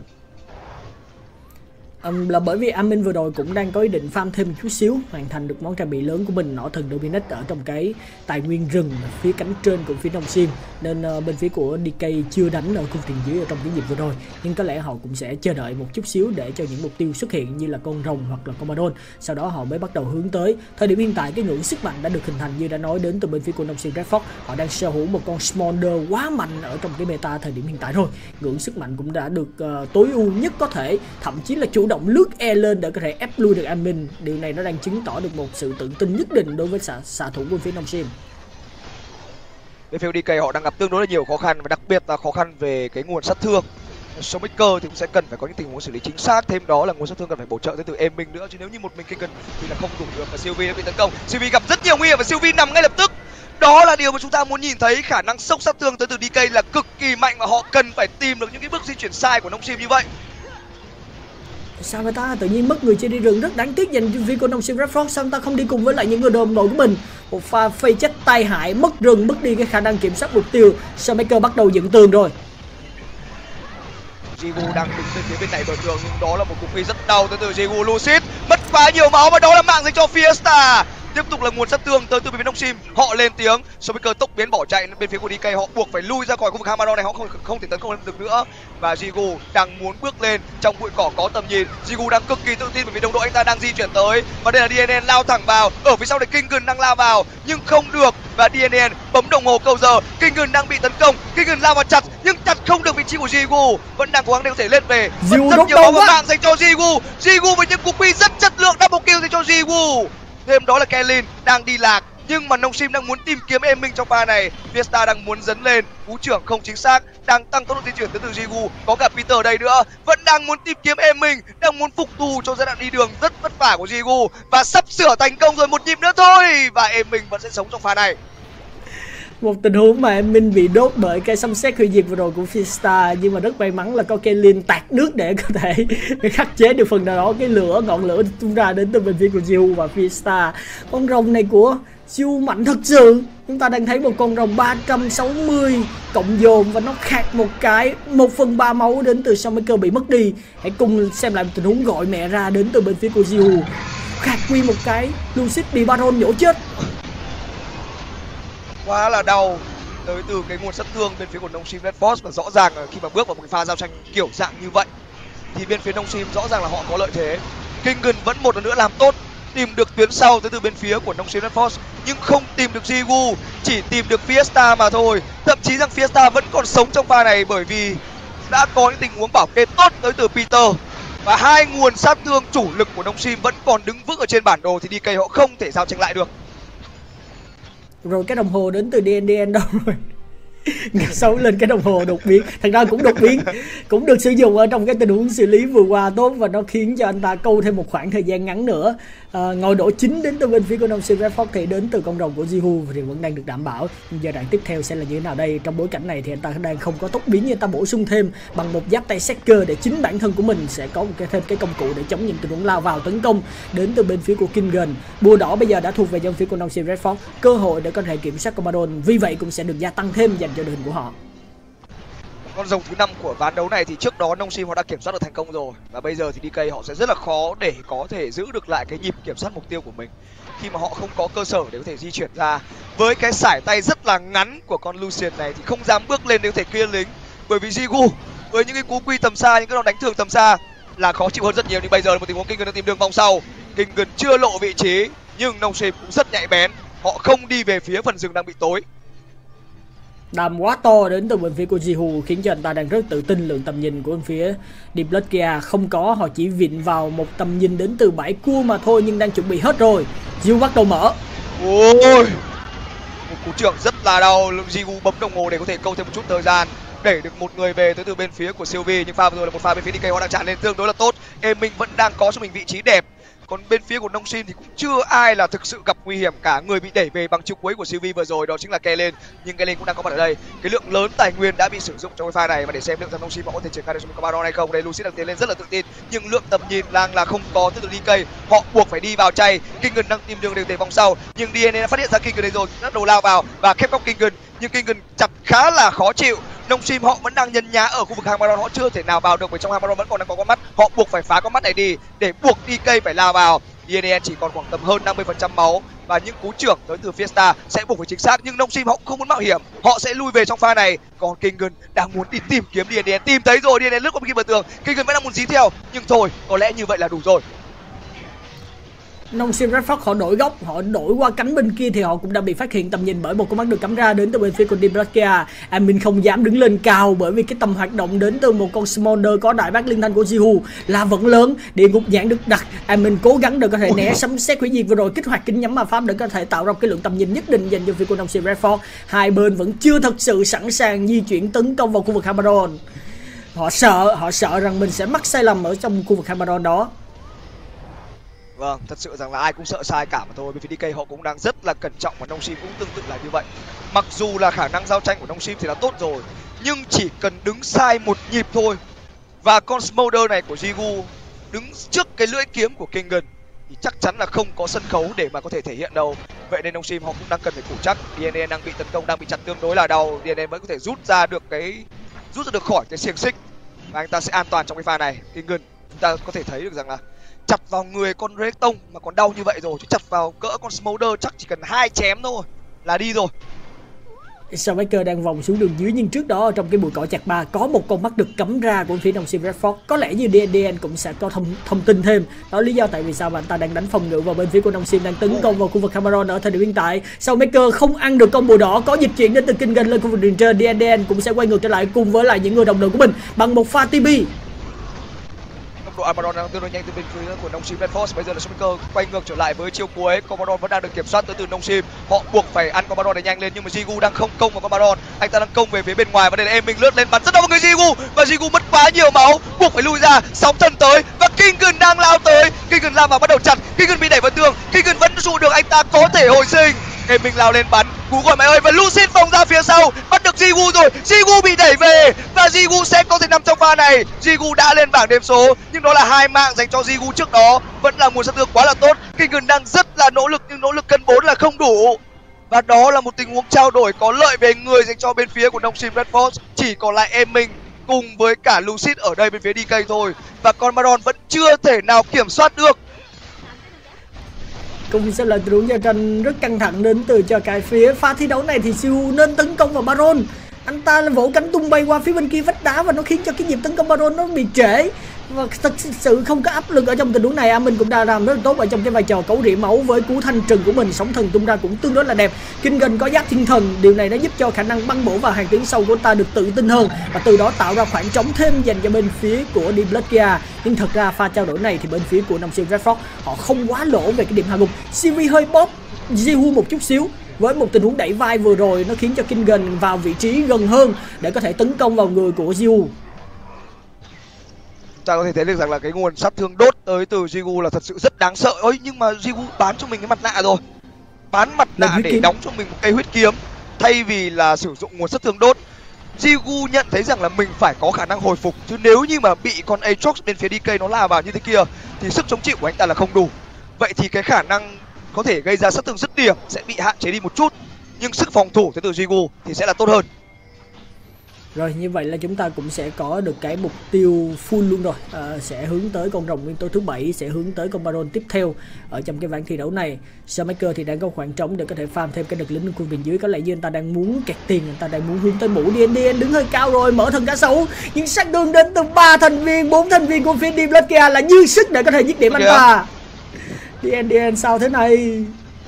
Um, là bởi vì Amin vừa rồi cũng đang có ý định farm thêm một chút xíu, hoàn thành được món trang bị lớn của mình, nỏ thần Dominate ở trong cái tài nguyên rừng phía cánh trên của phía Đông Sim, nên uh, bên phía của đê ca chưa đánh ở cung tiền dưới ở trong chiến dịch vừa rồi, nhưng có lẽ họ cũng sẽ chờ đợi một chút xíu để cho những mục tiêu xuất hiện như là con rồng hoặc là con Baron, sau đó họ mới bắt đầu hướng tới. Thời điểm hiện tại cái ngưỡng sức mạnh đã được hình thành như đã nói đến từ bên phía của Đông Sim Redford, họ đang sở hữu một con Smolder quá mạnh ở trong cái meta thời điểm hiện tại rồi, ngưỡng sức mạnh cũng đã được uh, tối ưu nhất có thể, thậm chí là chủ động lướt E lên để có thể ép lui được Amin. Điều này nó đang chứng tỏ được một sự tự tin nhất định đối với xạ, xạ thủ của phía Nông Sim. Bên phía đê ca họ đang gặp tương đối là nhiều khó khăn, và đặc biệt là khó khăn về cái nguồn sát thương. Showmaker thì cũng sẽ cần phải có những tình huống xử lý chính xác, thêm đó là nguồn sát thương cần phải bổ trợ tới từ em mình nữa, chứ nếu như một mình Kingun thì là không đủ được. Và Sylvie đã bị tấn công, Sylvie gặp rất nhiều nguy hiểm và Sylvie nằm ngay lập tức. Đó là điều mà chúng ta muốn nhìn thấy, khả năng sốc sát thương tới từ đê ca là cực kỳ mạnh và họ cần phải tìm được những cái bước di chuyển sai của Nông Sim như vậy. Sao người ta tự nhiên mất người chơi đi rừng, rất đáng tiếc dành cho phía của Nông Sim Redford. Sao người ta không đi cùng với lại những người đồng đội của mình? Một pha phây chết tai hại, mất rừng, mất đi cái khả năng kiểm soát mục tiêu. Showmaker bắt đầu dựng tường rồi. Jigu đang đứng bên phía bên này bờ tường, nhưng đó là một cú phi rất đau tới từ Jigu. Lucid mất quá nhiều máu và đó là mạng dành cho Fiesta. Tiếp tục là nguồn sát thương tới từ bên phía Nông Sim, họ lên tiếng. Showmaker tốc biến bỏ chạy bên phía của đê ca, họ buộc phải lui ra khỏi khu vực Hammerdown này, họ không không thể tấn công được nữa. Và Jigu đang muốn bước lên trong bụi cỏ có tầm nhìn. Jigu đang cực kỳ tự tin bởi vì đồng đội anh ta đang di chuyển tới, và đây là đê en en lao thẳng vào. Ở phía sau này Kingun đang lao vào nhưng không được, và đê en en bấm đồng hồ câu giờ. Kingun đang bị tấn công, Kingun lao vào chặt nhưng chặt không được vị trí của Jigu, vẫn đang cố gắng để có thể lên về. Vẫn rất nhiều máu và mạng dành cho Jigu. Jigu với những cú quy rất chất lượng, double kill dành cho Jigu. Thêm đó là Kaylin đang đi lạc, nhưng mà Nông Sim đang muốn tìm kiếm em mình trong pha này. Fiesta đang muốn dấn lên, cú trưởng không chính xác, đang tăng tốc độ di chuyển tới từ Jigu, có cả Peter ở đây nữa, vẫn đang muốn tìm kiếm em mình, đang muốn phục thù cho giai đoạn đi đường rất vất vả của Jigu, và sắp sửa thành công rồi, một nhịp nữa thôi và em mình vẫn sẽ sống trong pha này. Một tình huống mà em Minh bị đốt bởi cái sấm sét hủy diệt vừa rồi của Fiesta, nhưng mà rất may mắn là có Kaylin tạt nước để có thể khắc chế được phần nào đó cái lửa, ngọn lửa tung ra đến từ bên phía của Jiu và Fiesta. Con rồng này của Jiu mạnh thật sự. Chúng ta đang thấy một con rồng ba trăm sáu mươi cộng dồn và nó khạc một cái, một phần ba máu đến từ Showmaker bị mất đi. Hãy cùng xem lại một tình huống gọi mẹ ra đến từ bên phía của Jiu. Khạc quy một cái, Lucid bị Baron nhổ chết. Quá là đau tới từ cái nguồn sát thương bên phía của Nông Sim Red Force, và rõ ràng là khi mà bước vào một cái pha giao tranh kiểu dạng như vậy thì bên phía Nông Sim rõ ràng là họ có lợi thế. Kingen vẫn một lần nữa làm tốt, tìm được tuyến sau tới từ bên phía của Nông Sim Red Force, nhưng không tìm được Jigu, chỉ tìm được Fiesta mà thôi. Thậm chí rằng Fiesta vẫn còn sống trong pha này bởi vì đã có những tình huống bảo kê tốt tới từ Peter, và hai nguồn sát thương chủ lực của Nông Sim vẫn còn đứng vững ở trên bản đồ thì đê ca họ không thể giao tranh lại được. Rồi cái đồng hồ đến từ đê en đê en đâu rồi? Ngã xấu lên cái đồng hồ đột biến. Thật ra cũng đột biến, cũng được sử dụng ở trong cái tình huống xử lý vừa qua tốt, và nó khiến cho anh ta câu thêm một khoảng thời gian ngắn nữa. à, Ngôi đổ chính đến từ bên phía của Nông Sim Red Fox thì đến từ con rồng của Jihu thì vẫn đang được đảm bảo. Nhưng giai đoạn tiếp theo sẽ là như thế nào đây? Trong bối cảnh này thì anh ta đang không có tốc biến, nhưng anh ta bổ sung thêm bằng một giáp tay Seeker để chính bản thân của mình sẽ có một cái thêm cái công cụ để chống những tình huống lao vào tấn công đến từ bên phía của Kingen. Bùa đỏ bây giờ đã thuộc về dân phía của Nông Sim Red Fox, cơ hội để có thể kiểm soát con Baron vì vậy cũng sẽ được gia tăng thêm dành cho đội hình của họ. Con rồng thứ năm của ván đấu này thì trước đó Nông Sim họ đã kiểm soát được thành công rồi, và bây giờ thì đê ca họ sẽ rất là khó để có thể giữ được lại cái nhịp kiểm soát mục tiêu của mình khi mà họ không có cơ sở để có thể di chuyển ra. Với cái sải tay rất là ngắn của con Lucian này thì không dám bước lên để có thể clear lính, bởi vì Jigu với những cái cú quy tầm xa, những cái đòn đánh thường tầm xa là khó chịu hơn rất nhiều. Nhưng bây giờ là một tình huống Kingen đang tìm đường vòng sau, Kingen chưa lộ vị trí nhưng Nông Sim cũng rất nhạy bén, họ không đi về phía phần rừng đang bị tối. Đam quá to đến từ bên phía của Jihu khiến cho anh ta đang rất tự tin lượng tầm nhìn của bên phía Deep Blood kia không có, họ chỉ vịn vào một tầm nhìn đến từ bãi cua mà thôi, nhưng đang chuẩn bị hết rồi. Jihu bắt đầu mở. Ôi, một cú trưởng rất là đau. Jigu bấm đồng hồ để có thể câu thêm một chút thời gian để được một người về tới từ bên phía của Sylvie, nhưng pha vừa rồi là một pha bên phía đê ca họ đang tràn lên tương đối là tốt. Em mình vẫn đang có cho mình vị trí đẹp. Còn bên phía của Nông Sim thì cũng chưa ai là thực sự gặp nguy hiểm cả. Người bị đẩy về bằng chiêu cuối của Sylvie vừa rồi đó chính là Kaylin, nhưng Kaylin cũng đang có mặt ở đây. Cái lượng lớn tài nguyên đã bị sử dụng trong cái pha này, và để xem liệu rằng Nông Sim họ có thể triển khai được cho mình Baron hay không. Đây Lucid đang tiến lên rất là tự tin, nhưng lượng tầm nhìn đang là không có từ đê ca, họ buộc phải đi vào chay. Kingen đang tìm đường để về vòng sau, nhưng đê en a đã phát hiện ra Kingen đây rồi, bắt đầu lao vào và khép góc Kingen, nhưng Kingen chặt khá là khó chịu. Nông Sim họ vẫn đang nhân nhá ở khu vực hang Baron, họ chưa thể nào vào được, bởi trong hang Baron vẫn còn đang có con mắt, họ buộc phải phá con mắt này đi để buộc đê ca phải lao vào. đê en a chỉ còn khoảng tầm hơn năm mươi phần trăm máu, và những cú trưởng tới từ Fiesta sẽ buộc phải chính xác, nhưng Nông Sim họ cũng không muốn mạo hiểm, họ sẽ lui về trong pha này. Còn Kingen đang muốn đi tìm kiếm đê en a, tìm thấy rồi, đê en a lướt qua bên kia bờ tường, Kingen vẫn đang muốn dí theo, nhưng thôi có lẽ như vậy là đủ rồi. Nông Sim Red Fox họ đổi góc, họ đổi qua cánh bên kia thì họ cũng đã bị phát hiện tầm nhìn bởi một con mắt được cắm ra đến từ bên phía của Deep Blood kia. Amin không dám đứng lên cao bởi vì cái tầm hoạt động đến từ một con Smolder có đại bác liên thanh của Jihu là vẫn lớn. Địa ngục nhãn được đặt, Amin cố gắng để có thể né sấm sét hủy diệt vừa rồi, kích hoạt kính nhắm ma pháp để có thể tạo ra cái lượng tầm nhìn nhất định dành cho phía của Nông Sim Red Fox. Hai bên vẫn chưa thật sự sẵn sàng di chuyển tấn công vào khu vực Habaron. Họ sợ, họ sợ rằng mình sẽ mắc sai lầm ở trong khu vực Habaron đó. Vâng, thật sự rằng là ai cũng sợ sai cả mà thôi. Bên phía đê ca họ cũng đang rất là cẩn trọng, và Nông Sim cũng tương tự là như vậy. Mặc dù là khả năng giao tranh của Nông Sim thì là tốt rồi, nhưng chỉ cần đứng sai một nhịp thôi, và con Smolder này của Jigu đứng trước cái lưỡi kiếm của Kingen thì chắc chắn là không có sân khấu để mà có thể thể hiện đâu. Vậy nên Nông Sim họ cũng đang cần phải phủ chắc. đê en a đang bị tấn công, đang bị chặt tương đối là đau. đê en a vẫn có thể rút ra được cái rút ra được khỏi cái xiềng xích, và anh ta sẽ an toàn trong cái pha này. Kingen chúng ta có thể thấy được rằng là chặt vào người con Recton mà còn đau như vậy rồi, chứ chặt vào cỡ con Smolder chắc chỉ cần hai chém thôi là đi rồi. Showmaker đang vòng xuống đường dưới, nhưng trước đó trong cái bụi cỏ chặt ba có một con mắt được cắm ra của phía Nông Sim Red Fox. Có lẽ như đê en đê cũng sẽ có thông thông tin thêm. Đó là lý do tại vì sao mà anh ta đang đánh phòng ngự vào bên phía của Nông Sim đang tấn công vào khu vực Habaron ở thời điểm hiện tại. Showmaker không ăn được combo đỏ, có dịch chuyển đến từ Kingen lên khu vực đường trên. đê en đê cũng sẽ quay ngược trở lại cùng với lại những người đồng đội của mình bằng một pha tê pê. Đội Abaddon đang tương đối nhanh từ bên phía của Nông Sim Red Force. Bây giờ là Showmaker quay ngược trở lại với chiêu cuối. Commodore vẫn đang được kiểm soát tới từ Nông Sim. Họ buộc phải ăn Commodore để nhanh lên, nhưng mà Jigu đang không công vào Commodore. Anh ta đang công về phía bên ngoài, và đây là em mình lướt lên bắn rất đau vào người Jigu, và Jigu mất quá nhiều máu, buộc phải lui ra. Sóng thần tới và Kingen đang lao tới. Kingen lao vào bắt đầu chặt. Kingen bị đẩy vào tường. Kingen vẫn trụ được, anh ta có thể hồi sinh. Em mình lao lên bắn, cú gọi mày ơi, và Lucid vòng ra phía sau bắt được Jigu rồi. Jigu bị đẩy về và Jigu sẽ có thể nằm trong pha này. Jigu đã lên bảng điểm số nhưng đó là hai mạng dành cho Jigu trước đó, vẫn là nguồn sát thương quá là tốt. Kingen đang rất là nỗ lực nhưng nỗ lực cân bốn là không đủ. Và đó là một tình huống trao đổi có lợi về người dành cho bên phía của Nongshim Red Force. Chỉ còn lại em mình cùng với cả Lucid ở đây bên phía đê ca thôi. Và con Baron vẫn chưa thể nào kiểm soát được. Cũng sẽ là tình huống giao tranh rất căng thẳng đến từ cho cái phía pha thi đấu này thì Siêu nên tấn công vào Baron. Anh ta vỗ cánh tung bay qua phía bên kia vách đá và nó khiến cho cái nhịp tấn công Baron nó bị trễ. Và thật sự không có áp lực ở trong tình huống này. A Minh cũng đã làm rất là tốt ở trong cái vai trò cấu rỉa máu với cú thanh trừng của mình. Sóng thần tung ra cũng tương đối là đẹp. Kingen có giáp thiên thần, điều này nó giúp cho khả năng băng bổ vào hàng tuyến sau của ta được tự tin hơn và từ đó tạo ra khoảng trống thêm dành cho bên phía của Diablosia. Nhưng thật ra pha trao đổi này thì bên phía của Nongshim Red Force họ không quá lỗ về cái điểm hạ gục. xê vê hơi bóp Jihu một chút xíu với một tình huống đẩy vai vừa rồi, nó khiến cho Kingen vào vị trí gần hơn để có thể tấn công vào người của Jihu. Ta có thể thấy được rằng là cái nguồn sát thương đốt tới từ Jigu là thật sự rất đáng sợ. Ôi nhưng mà Jigu bán cho mình cái mặt nạ rồi, bán mặt nạ để kiếm, đóng cho mình một cây huyết kiếm thay vì là sử dụng nguồn sát thương đốt. Jigu nhận thấy rằng là mình phải có khả năng hồi phục, chứ nếu như mà bị con Aatrox bên phía đê ca nó lao vào như thế kia thì sức chống chịu của anh ta là không đủ. Vậy thì cái khả năng có thể gây ra sát thương dứt điểm sẽ bị hạn chế đi một chút, nhưng sức phòng thủ tới từ Jigu thì sẽ là tốt hơn. Rồi như vậy là chúng ta cũng sẽ có được cái mục tiêu full luôn rồi. à, Sẽ hướng tới con rồng nguyên tố thứ bảy, sẽ hướng tới con Baron tiếp theo ở trong cái ván thi đấu này. Showmaker thì đang có khoảng trống để có thể farm thêm cái đợt lính quân bên dưới. Có lẽ như anh ta đang muốn kẹt tiền, anh ta đang muốn hướng tới mũ. đê en đê en đứng hơi cao rồi, mở thần cá sấu, nhưng sát thương đến từ ba thành viên, bốn thành viên của phía Diablosia là dư sức để có thể giết điểm anh ta. đê en đê en sao thế này?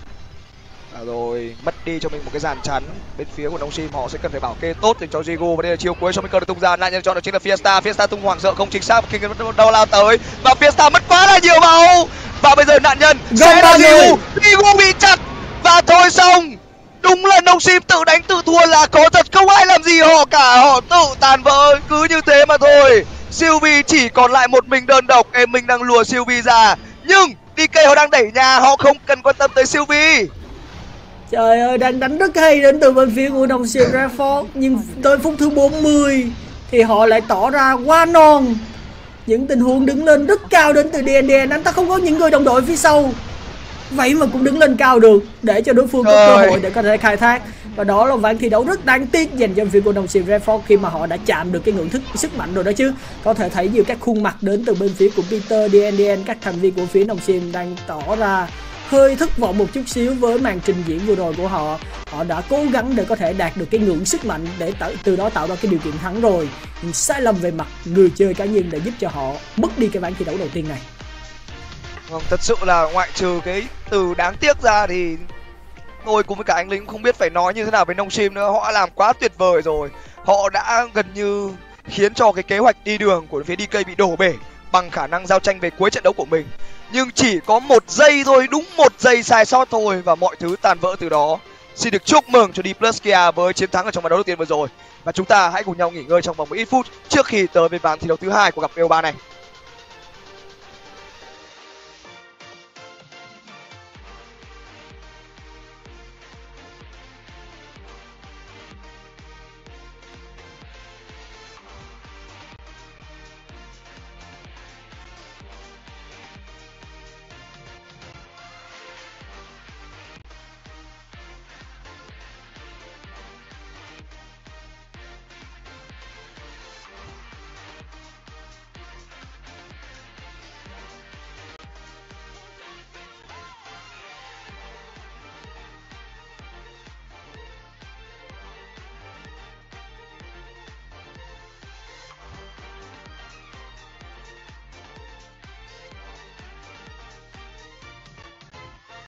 À rồi, mất đi cho mình một cái dàn chắn. Bên phía của Nongshim họ sẽ cần phải bảo kê tốt dành cho Jigu. Và đây là chiêu cuối Showmaker được tung ra, nạn nhân chọn được chính là Fiesta. Fiesta tung hoảng sợ không chính xác, King vẫn đâu lao tới và Fiesta mất quá là nhiều máu. Và bây giờ nạn nhân sẽ là Jigu. Jigu bị chặt và thôi xong. Đúng là Nongshim tự đánh tự thua là có thật, không ai làm gì họ cả, họ tự tàn vỡ cứ như thế mà thôi. Sylvie chỉ còn lại một mình đơn độc, em mình đang lùa Sylvie ra nhưng đê ca họ đang đẩy nhà, họ không cần quan tâm tới Sylvie. Trời ơi, đang đánh rất hay đến từ bên phía của Nongshim Red Force. Nhưng tới phút thứ bốn mươi thì họ lại tỏ ra quá non. Những tình huống đứng lên rất cao đến từ đê en đê en. Anh ta không có những người đồng đội phía sau, vậy mà cũng đứng lên cao được để cho đối phương có cơ hội để có thể khai thác. Và đó là ván thi đấu rất đáng tiếc dành cho phía của Nongshim Red Force khi mà họ đã chạm được cái ngưỡng thức sức mạnh rồi đó chứ. Có thể thấy nhiều các khuôn mặt đến từ bên phía của Peter, đê en đê en, các thành viên của phía Nongshim đang tỏ ra hơi thất vọng một chút xíu với màn trình diễn vừa rồi của họ. Họ đã cố gắng để có thể đạt được cái ngưỡng sức mạnh để từ đó tạo ra cái điều kiện thắng rồi, nhưng sai lầm về mặt người chơi cá nhân đã giúp cho họ mất đi cái ván thi đấu đầu tiên này. Vâng, thật sự là ngoại trừ cái từ đáng tiếc ra thì tôi cùng với cả anh Linh không biết phải nói như thế nào với Nongshim nữa. Họ làm quá tuyệt vời rồi, họ đã gần như khiến cho cái kế hoạch đi đường của phía đê ca bị đổ bể bằng khả năng giao tranh về cuối trận đấu của mình. Nhưng chỉ có một giây thôi, đúng một giây sai sót thôi và mọi thứ tàn vỡ từ đó. Xin được chúc mừng cho Diablosia với chiến thắng ở trong ván đấu đầu tiên vừa rồi. Và chúng ta hãy cùng nhau nghỉ ngơi trong vòng một ít phút trước khi tới với ván thi đấu thứ hai của cặp bê o ba này.